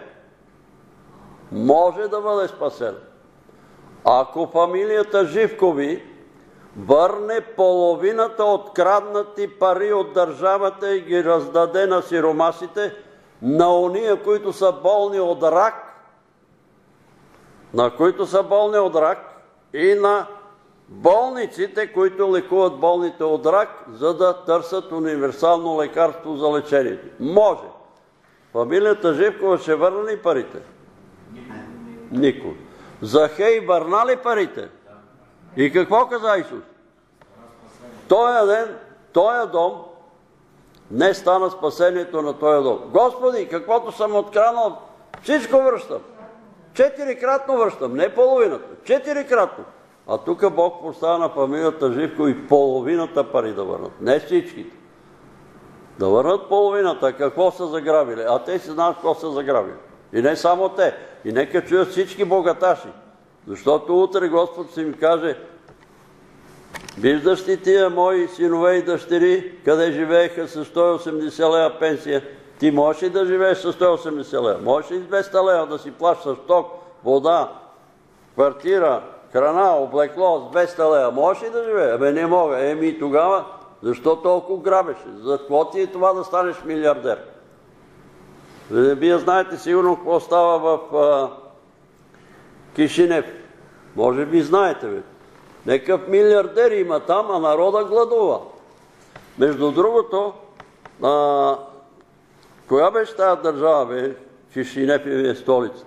Може да бъде спасена. Ако фамилията Живкови върне половината откраднати пари от държавата и ги раздаде на сиромасите, на ония, които са болни от рак, на които са болни от рак и на болниците, които лекуват болните от рак, за да търсят универсално лекарство за лечението. Може. Фамилията Живкова ще върне ли парите? Никой. Захей върна ли парите? И какво каза Исус? Тоя ден, тоя дом, днес стана спасението на тоя дом. Господи, каквото съм откранал, всичко връщам. Четирикратно връщам, не половината. Четирикратно. А тук Бог поставя на фамилията Живко и половината пари да върнат. Не всичките. Да върнат половината. Какво са заграбили? А те си знаят какво са заграбили. И не само те. И нека чуят всички богаташи. Защото утре Господ си ми каже, виждаш ли тия мои синове и дъщери, къде живееха с сто и осемдесет лева пенсия? Ти можеш ли да живееш с сто и осемдесет лева? Можеш ли с двеста лева да си плащаш ток, вода, квартира, храна, облекло с двеста лева? Можеш ли да живееш? Абе не мога. Еми и тогава, защо толкова грабеше? За какво ти е това да станеш милиардер? Вие знаете сигурно какво става в а, Кишинев. Може би знаете, бе. Некъв милиардер има там, а народа гладува. Между другото, а, коя беше тази държава, бе? Кишинев е столица.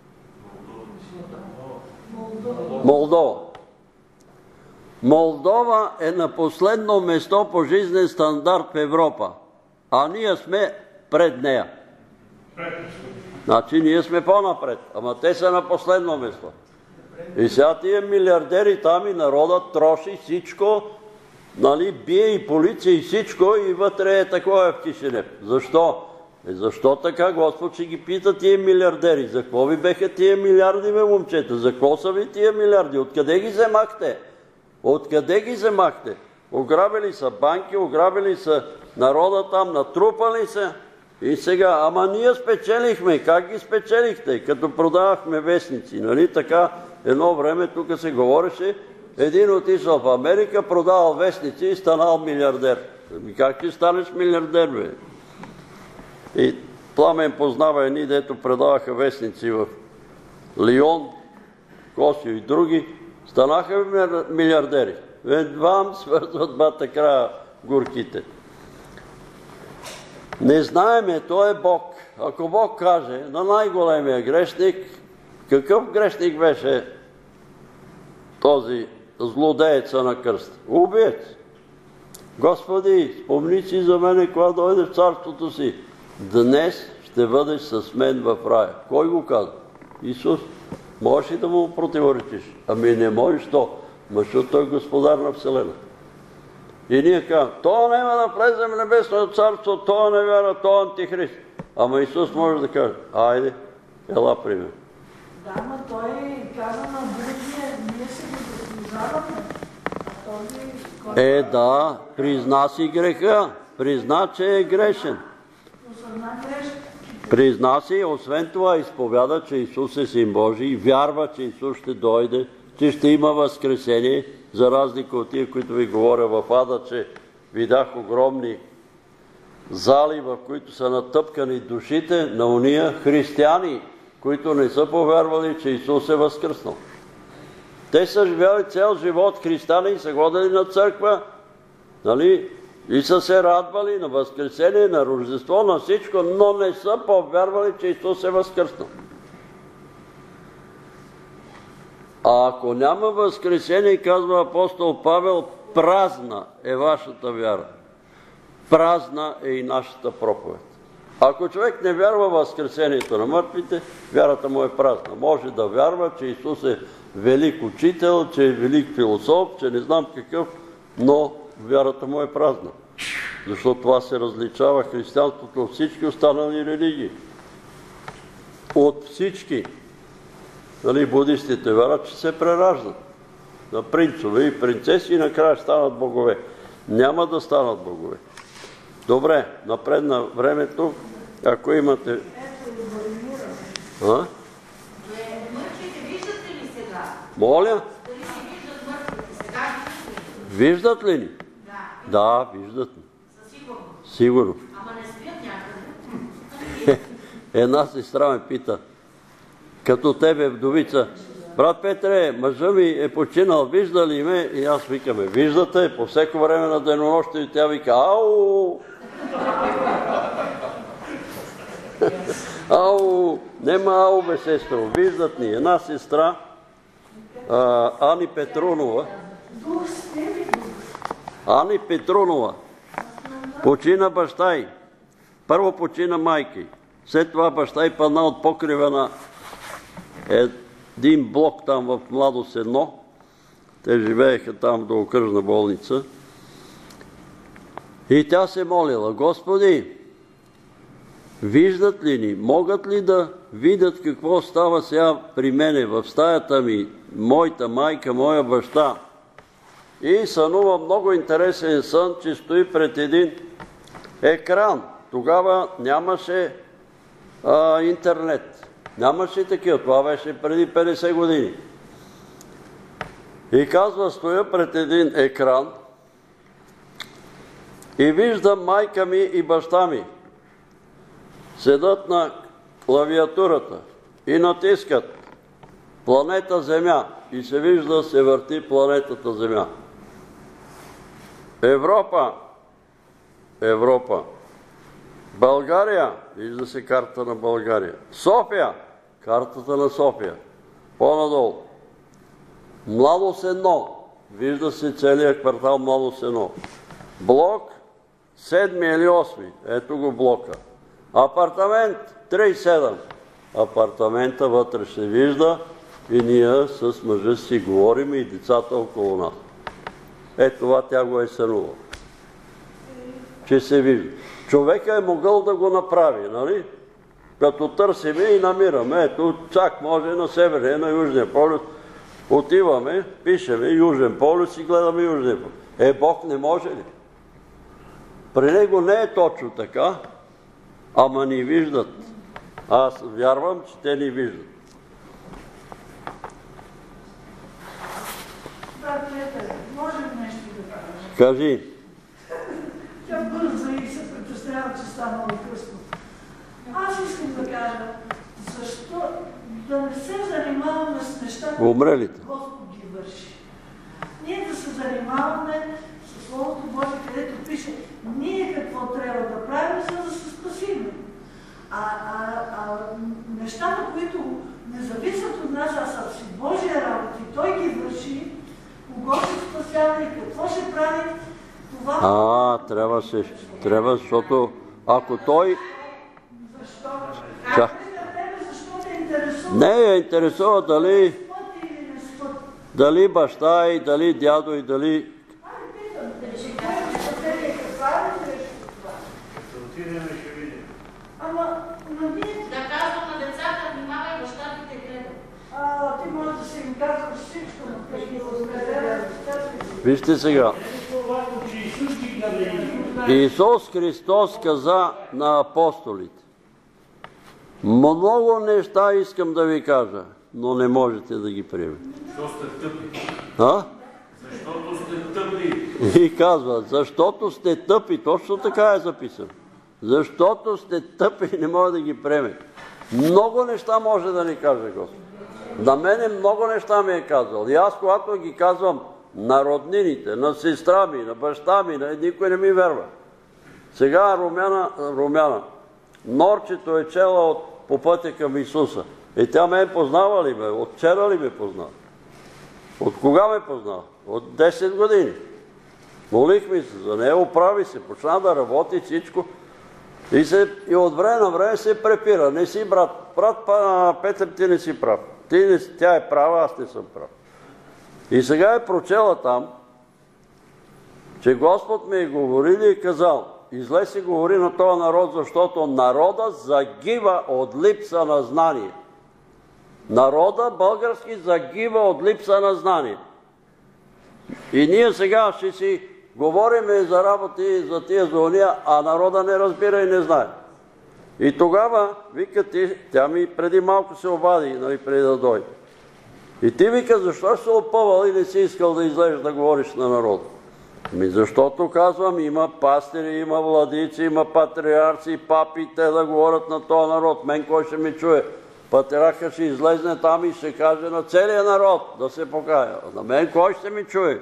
Молдова. Молдова. Молдова е на последно место по жизнен стандарт в Европа, а ние сме пред нея. Значи ние сме по-напред, ама те са на последно место. И сега тия милиардери там и народът троши всичко, нали, бие и полиция и всичко и вътре е такова в Кишинев. Защо? Е, защо така? Господ ще ги пита тия милиардери. За какво ви беха тия милиарди, бе, момчета? За какво са ви тия милиарди? Откъде ги вземахте? Откъде ги вземахте? Ограбили са банки, ограбили са народа там, натрупали са. И сега, ама ние спечелихме. Как ги спечелихте? Като продавахме вестници. Нали така? Едно време тук се говореше, един отишъл в Америка, продавал вестници и станал милиардер. Как ти станеш милиардер, бе? И Пламен познава едни, дето предаваха вестници в Лион, Косио и други, станаха милиардери. Едва свързват бата края горките. Не знаеме, той е Бог. Ако Бог каже на най-големия грешник, какъв грешник беше този злодееца на кръста? Убиец. Господи, спомни си за мене, кога дойде в царството си. Днес ще бъдеш с мен в рая. Кой го каза? Исус. Можеш ли да му противоречиш? Ами не можеш то, защото той е господар на Вселената. И ние казваме, то няма да влезем в небесното царство, то не вяра, то антихрист. Ама Исус може да каже, айде, ела при мен. Да, но той каза на Божия, ние се го заслужаваме. Е, да, призна си греха, призна, че е грешен. Призна си, освен това изповяда, че Исус е Син Божий и вярва, че Исус ще дойде, че ще има възкресение, за разлика от тия, които ви говоря в ада, че видях огромни зали, в които са натъпкани душите на уния християни, които не са повярвали, че Исус е възкръснал. Те са живяли цял живот християни и са ходили на църква, нали? И са се радвали на възкресение, на Рождество, на всичко, но не са повярвали, че Исус е възкръснал. А ако няма възкресение, казва апостол Павел, празна е вашата вяра. Празна е и нашата проповед. Ако човек не вярва в възкресението на мъртвите, вярата му е празна. Може да вярва, че Исус е велик учител, че е велик философ, че не знам какъв, но вярата му е празна. Защото това се различава християнството от всички останали религии. От всички. Нали, будистите вярват, че се прераждат на принцове и принцеси и накрая станат богове. Няма да станат богове. Добре, напред на времето, ако имате... А? Мъртвите виждате ли сега? Моля? Дали се виждат мъртвите сега? Виждат ли ни? Да. Да, виждат ни. Със сигурност. Сигурно. Ама не спят някъде. Една сестра ме пита, като тебе вдовица, брат Петре, мъжа ми е починал, вижда ли ме? И аз викаме, виждате, по всеко време на денонощие и тя вика, ау! Ау! Нема ау, бе, сестро, виждат ни. Една сестра, а, Ани Петрунова, Ани Петрунова, почина баща й. Първо почина майка й. След това баща й падна от покрива на един блок там в Младост едно. Те живееха там до окръжна болница. И тя се молила, Господи, виждат ли ни, могат ли да видят какво става сега при мене в стаята ми, моята майка, моя баща? И сънува много интересен сън, че стои пред един екран. Тогава нямаше а, интернет. Нямаше такива. Това беше преди петдесет години. И казва, стоя пред един екран и виждам майка ми и баща ми. Седат на клавиатурата и натискат планета Земя и се вижда, се върти планетата Земя. Европа, Европа. България, вижда се карта на България. София, картата на София. По-надолу. Младост едно, вижда се целият квартал Младост едно. Блок седми или осми, ето го блока. Апартамент три седем. Апартамента вътре се вижда и ние с мъжа си говорим и децата около нас. Е, това тя го е сънувала. Че се вижда. Човека е могъл да го направи, нали? Като търсиме и намираме. Ето, чак може на северния, на южния полюс. Отиваме, пишеме Южен полюс и гледаме Южния полюс. Е, Бог не може ли? При него не е точно така, ама ни виждат. Аз вярвам, че те ни виждат. Да, Петър, може ли нещо да кажа? Кажи. Тя бърза и се притеснява, че станало късно. Аз искам да кажа, защо да не се занимаваме с нещата, Умрелите. Господ ги върши. Ние да се занимаваме с Словото Божие, където пише ние какво трябва да правим, за да се спасим. А, а, а нещата, които не зависят от нас, а са си Божия работа и Той ги върши, кого се спасява и какво ще прави, това... А, трябва се, трябва, защото ако той... Защо? Ча. Защо те интересува? Не я интересува дали, Спът или не спът? дали баща и дали дядо и дали... Айде, питам, дали ще кажеш спасение, каква е нещо това? Като отидем ще видим. Ама, но ние... Да казвам на децата, внимавай, баща ти те гледа. А, ти може да си им казваш всичко, но те ги разгледат. Вижте сега. Това, че Исус ги гледа. Исус Христос каза на апостолите: много неща искам да ви кажа, но не можете да ги приемете. Защо сте тъпи? А? Защото сте тъпи. И казва, защото сте тъпи, точно така е записано. Защото сте тъпи, не може да ги приемете. Много неща може да ни каже Господ. На мене много неща ми е казал. И аз, когато ги казвам на роднините, на сестра ми, на баща ми, на никой не ми верва. Сега Румяна, Румяна, Норчето е чела от, по пътя към Исуса. И тя ме познава ли ме? От вчера ли ме познава? От кога ме познава? От десет години. Молихме се за нея, оправи се, почна да работи всичко. И, се, и от време на време се препира. Не си брат. Брат Петър, ти не си прав. Ти не, тя е права, аз не съм прав. И сега е прочела там, че Господ ми е говорил и е казал: излез и говори на този народ, защото народа загива от липса на знание. Народа български загива от липса на знание. И ние сега ще си говориме за работи, за тия за уния, а народа не разбира и не знае. И тогава, вика ти, тя ми преди малко се обади, нали, преди да дойде. И ти вика, защо се опъвал и не си искал да излезеш да говориш на народа? Ми защото, казвам, има пастири, има владици, има патриарци, папи, те да говорят на този народ. Мен кой ще ми чуе? Патриарха ще излезне там и ще каже на целия народ да се покая. На мен кой ще ми чуе?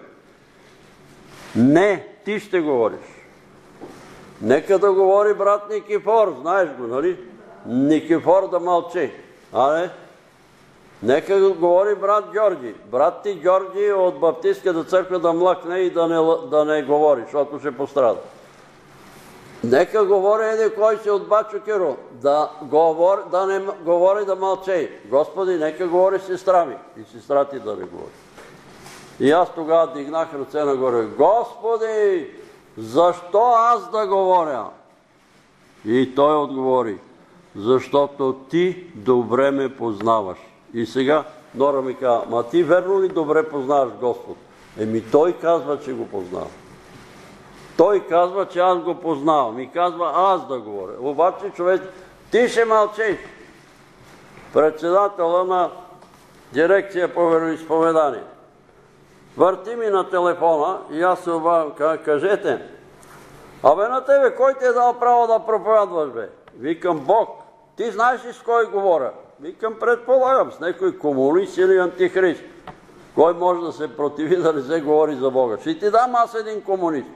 Не, ти ще говориш. Нека да говори брат Никифор, знаеш го, нали? Никифор да мълчи, а не? Нека да говори брат Георги. Брат ти Георги от Баптистската църква да млъкне и да не, да не говори, защото ще пострада. Нека говори еди кой си от Бачо Киро, да, говори, да не говори да мълчи. Господи, нека говори сестра ми и сестра ти да не говори. И аз тогава дигнах ръце нагоре. Господи, защо аз да говоря? И той отговори: защото ти добре ме познаваш. И сега Нора ми казва: ма ти верно ли добре познаваш Господ? Еми той казва, че го познава. Той казва, че аз го познавам. И казва аз да говоря. Обаче човек, ти ще мълчиш. Председателя на дирекция по вероизповедание върти ми на телефона и аз се обавям, кажете, абе на тебе кой ти е дал право да проповядваш, бе? Викам: Бог. Ти знаеш ли с кой говоря? Викам: предполагам, с някой комунист или антихрист. Кой може да се противи да не се говори за Бога? Ще ти дам аз един комунист.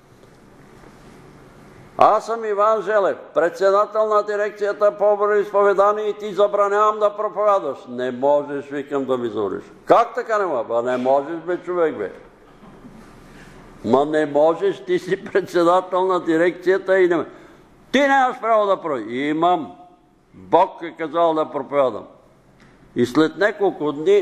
Аз съм Иван Желев, председател на дирекцията по вероизповедание и ти забранявам да проповядваш. Не можеш, викам, да ми забраниш. Как така не може? Ба не можеш, бе, човек, бе. Ма не можеш, ти си председател на дирекцията и не... Ти нямаш право да проповядваш. Имам. Бог е казал да проповядам. И след няколко дни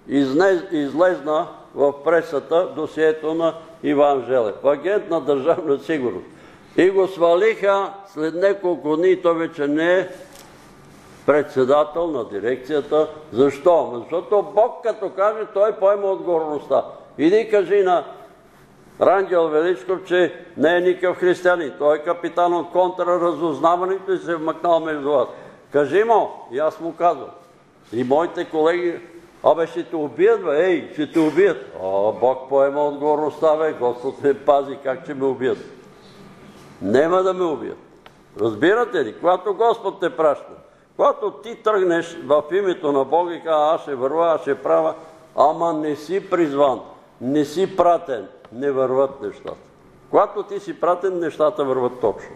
излезна в пресата досието на Иван Желев, агент на Държавна сигурност. И го свалиха след няколко дни, той вече не е председател на дирекцията. Защо? Защото Бог като каже, той поема отговорността. Иди кажи на Рангел Величков, че не е никакъв християнин. Той е капитан от контраразузнаването и се е вмъкнал между вас. Кажи му, и аз му казвам. И моите колеги, абе ще те убият, бе, ей, ще те убият. О, Бог поема отговорността, бе, Господ ме пази, как ще ме убият. Нема да ме убият. Разбирате ли? Когато Господ те праща, когато ти тръгнеш в името на Бога и казва, аз ще върва, аз ще правя, ама не си призван, не си пратен, не върват нещата. Когато ти си пратен, нещата върват точно.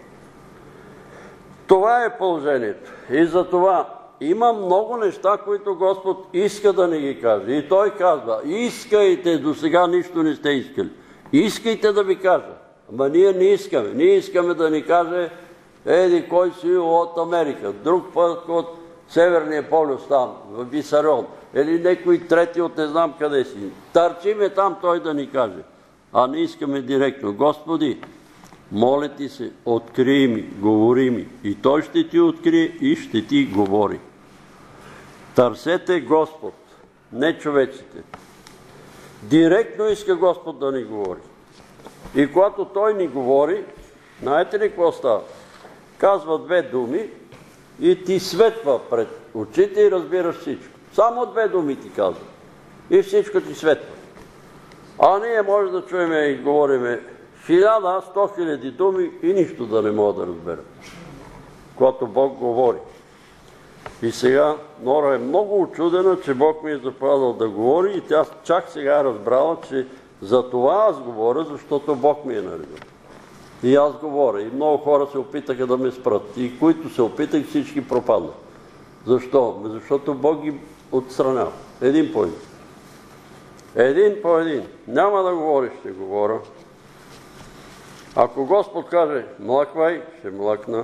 Това е положението. И за това има много неща, които Господ иска да ни ги каже. И Той казва, искайте, до сега нищо не сте искали. Искайте да ви кажа. Ама ние не искаме. Ние искаме да ни каже, еди кой си от Америка, друг път от Северния полюс там, в Висарон, или някой трети от не знам къде си. Търчиме там той да ни каже. А не искаме директно. Господи, моля ти се, открий ми, говори ми. И Той ще ти открие и ще ти говори. Търсете Господ, не човеците. Директно иска Господ да ни говори. И когато Той ни говори, знаете ли какво става? Казва две думи и ти светва пред очите и разбираш всичко. Само две думи ти казва. И всичко ти светва. А ние може да чуем и говориме хиляда, сто хиляди думи и нищо да не мога да разберем. Когато Бог говори. И сега Нора е много учудена, че Бог ми е заповядал да говори и тя чак сега е разбрала, че за това аз говоря, защото Бог ми е наредил. И аз говоря. И много хора се опитаха да ме спрат. И които се опитах, всички пропаднат. Защо? Защото Бог ги отстранява. Един по един. Един по един. Няма да говориш, ще говоря. Ако Господ каже, млъквай, ще млъкна.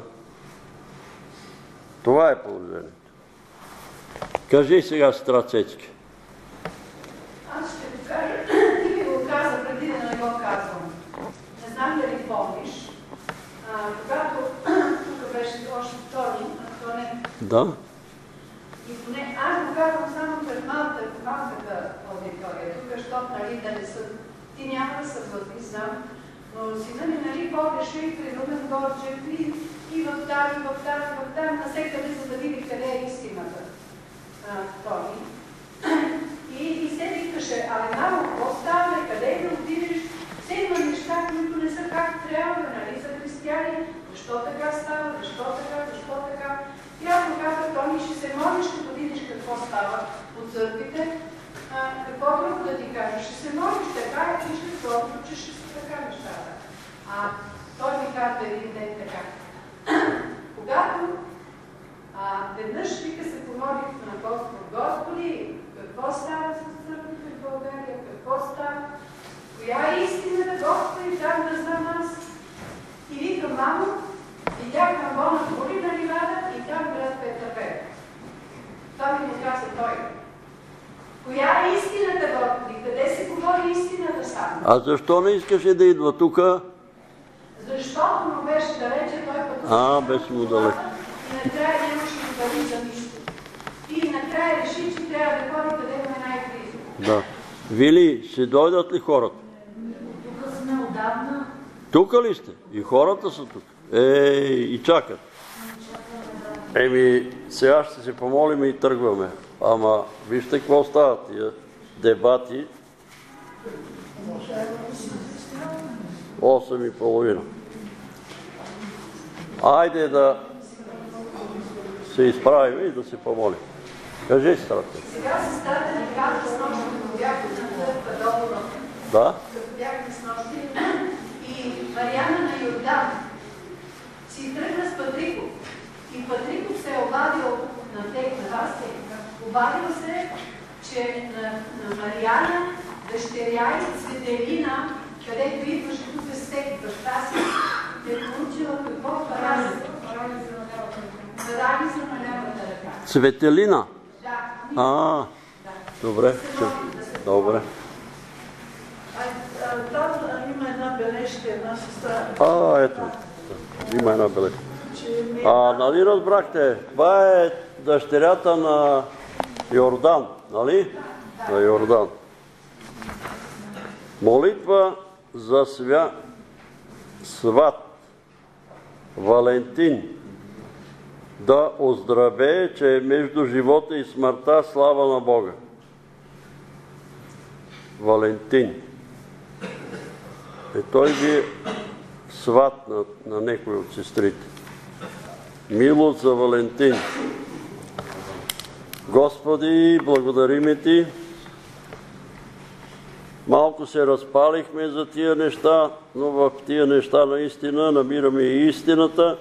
Това е положението. Кажи сега, сестра Цецки. Аз ще ви кажа, ти ми го каза преди да не го казвам. Не знам дали помниш. Когато тук беше още втори, Антонен. Да. И поне аз го казвам само пред малката аудитория. Тук, защото, нали, да не са... Ти няма да се въдни, знам. Но сина ми, нали, ходеше и при Румен Горчев и, и в там, и в там, и в там, насекъде, за да види къде е истината. Тони. И, и се викаше, абе, мамо, какво става, къде да отидеш? Все има неща, които не са как трябва, нали, за християни. Защо така става, защо така, защо така? И аз му казах, Тони, ще се молиш, като видиш какво става по църквите. А, какво друго да ти кажа? Ще се молиш така, и ще пробваш, че ще са така нещата. А той ми казва един ден така. Когато а, веднъж вика се помолих на Господ, Господи, какво става с църквите в България, какво става? Коя е истината, Господи, там да знам аз? И вика, мамо, видях на Бона Гори на ливада и там град Петър. Това ми го каза той. Коя е истината, Господи? Къде се говори истината само? А защо не искаше да идва тук? Защото му беше далече, той пък... А, беше му далеч. И накрая нямаше да пари за нищо. И накрая реши, че трябва да ходи къде му е най-близо. Да. Вили, ще дойдат ли хората? Тук сме отдавна. Тук ли сте? И хората са тук. Ей, и чакат. Еми, сега ще се помолим и тръгваме. Ама, вижте какво стават тия дебати. осем и половина. Айде да се изправим и да се помолим. Кажи, страте. Сега се стане ни каза с нощи, като бяхме на църква долу. Да? Като бяхме с нощи. И Мариана на Йордан си тръгна с Патриков. И Патриков се е обадил на тек, на вас тек. Обадил се, че на, на Мариана, дъщеря и Светелина, където идваше тук с тек, баща си, е получила какво парализа. Парализа на лявата ръка. Светелина? Да, ми А, добре. Добре. Там има една бележка, една сестра. А, ето. Има една бележка. А, нали разбрахте? Това е дъщерята на Йордан, нали? На Йордан. Молитва за свя... сват Валентин да оздравее, че е между живота и смъртта, слава на Бога. Валентин. И той ви е сват на, на некой от сестрите. Милост за Валентин. Господи, благодариме Ти. Малко се разпалихме за тия неща, но в тия неща наистина намираме и истината.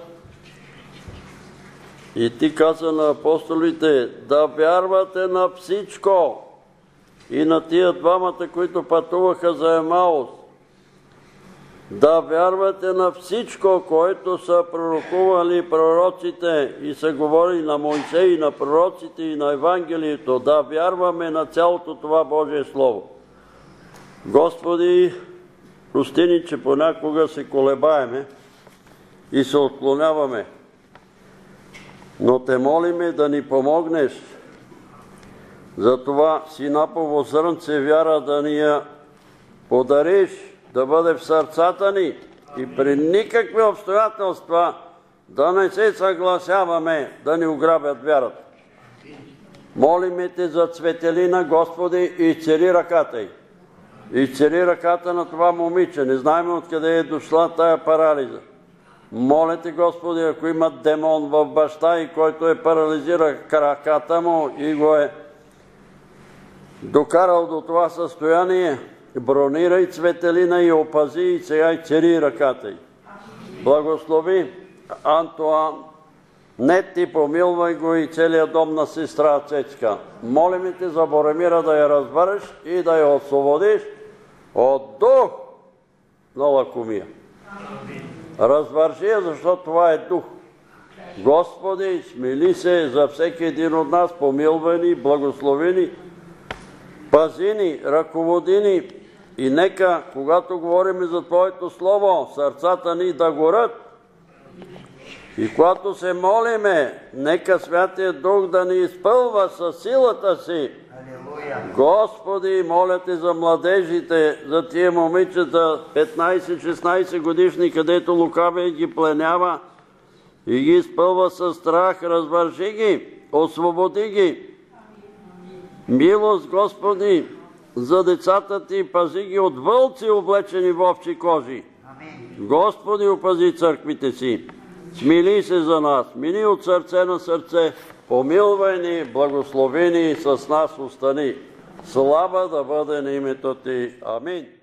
И Ти каза на апостолите да вярвате на всичко. И на тия двамата, които пътуваха за Емаус. Да вярвате на всичко, което са пророкували пророците и са говорили на Мойсей, и на пророците, и на Евангелието. Да вярваме на цялото това Божие Слово. Господи, прости ни, че понякога се колебаеме и се отклоняваме. Но Те молиме да ни помогнеш. Затова синапово зрънце вяра да ни я подариш, да бъде в сърцата ни и при никакви обстоятелства да не се съгласяваме да ни ограбят вярата. Молиме Те за Цветелина, Господи, и изцели ръката й. Изцели ръката на това момиче. Не знаем откъде е дошла тая парализа. Моля Те, Господи, ако има демон в баща и който е парализира ръката му и го е докарал до това състояние, бронирай Цветелина и опази и сега и цери ръката й. Благослови Антуан, не Ти помилвай го и целият дом на сестра Цецка. Молим Те за Боремира да я разбереш и да я освободиш от дух на лакомия. Развържи я, защото това е дух. Господи, смили се за всеки един от нас, помилвай ни, благослови ни, пази ни, ръководи ни и нека, когато говорим за Твоето Слово, сърцата ни да горят. И когато се молиме, нека Святия Дух да ни изпълва със силата си. Господи, моля Те за младежите, за тия момичета, петнайсет-шестнайсет годишни, където лукавия ги пленява и ги изпълва със страх, развържи ги, освободи ги. Милост, Господи, за децата Ти, пази ги от вълци, облечени в овчи кожи. Господи, опази църквите Си. Смили се за нас, мини от сърце на сърце, помилвай ни, благослови ни, с нас остани. Слава да бъде на името Ти. Амин.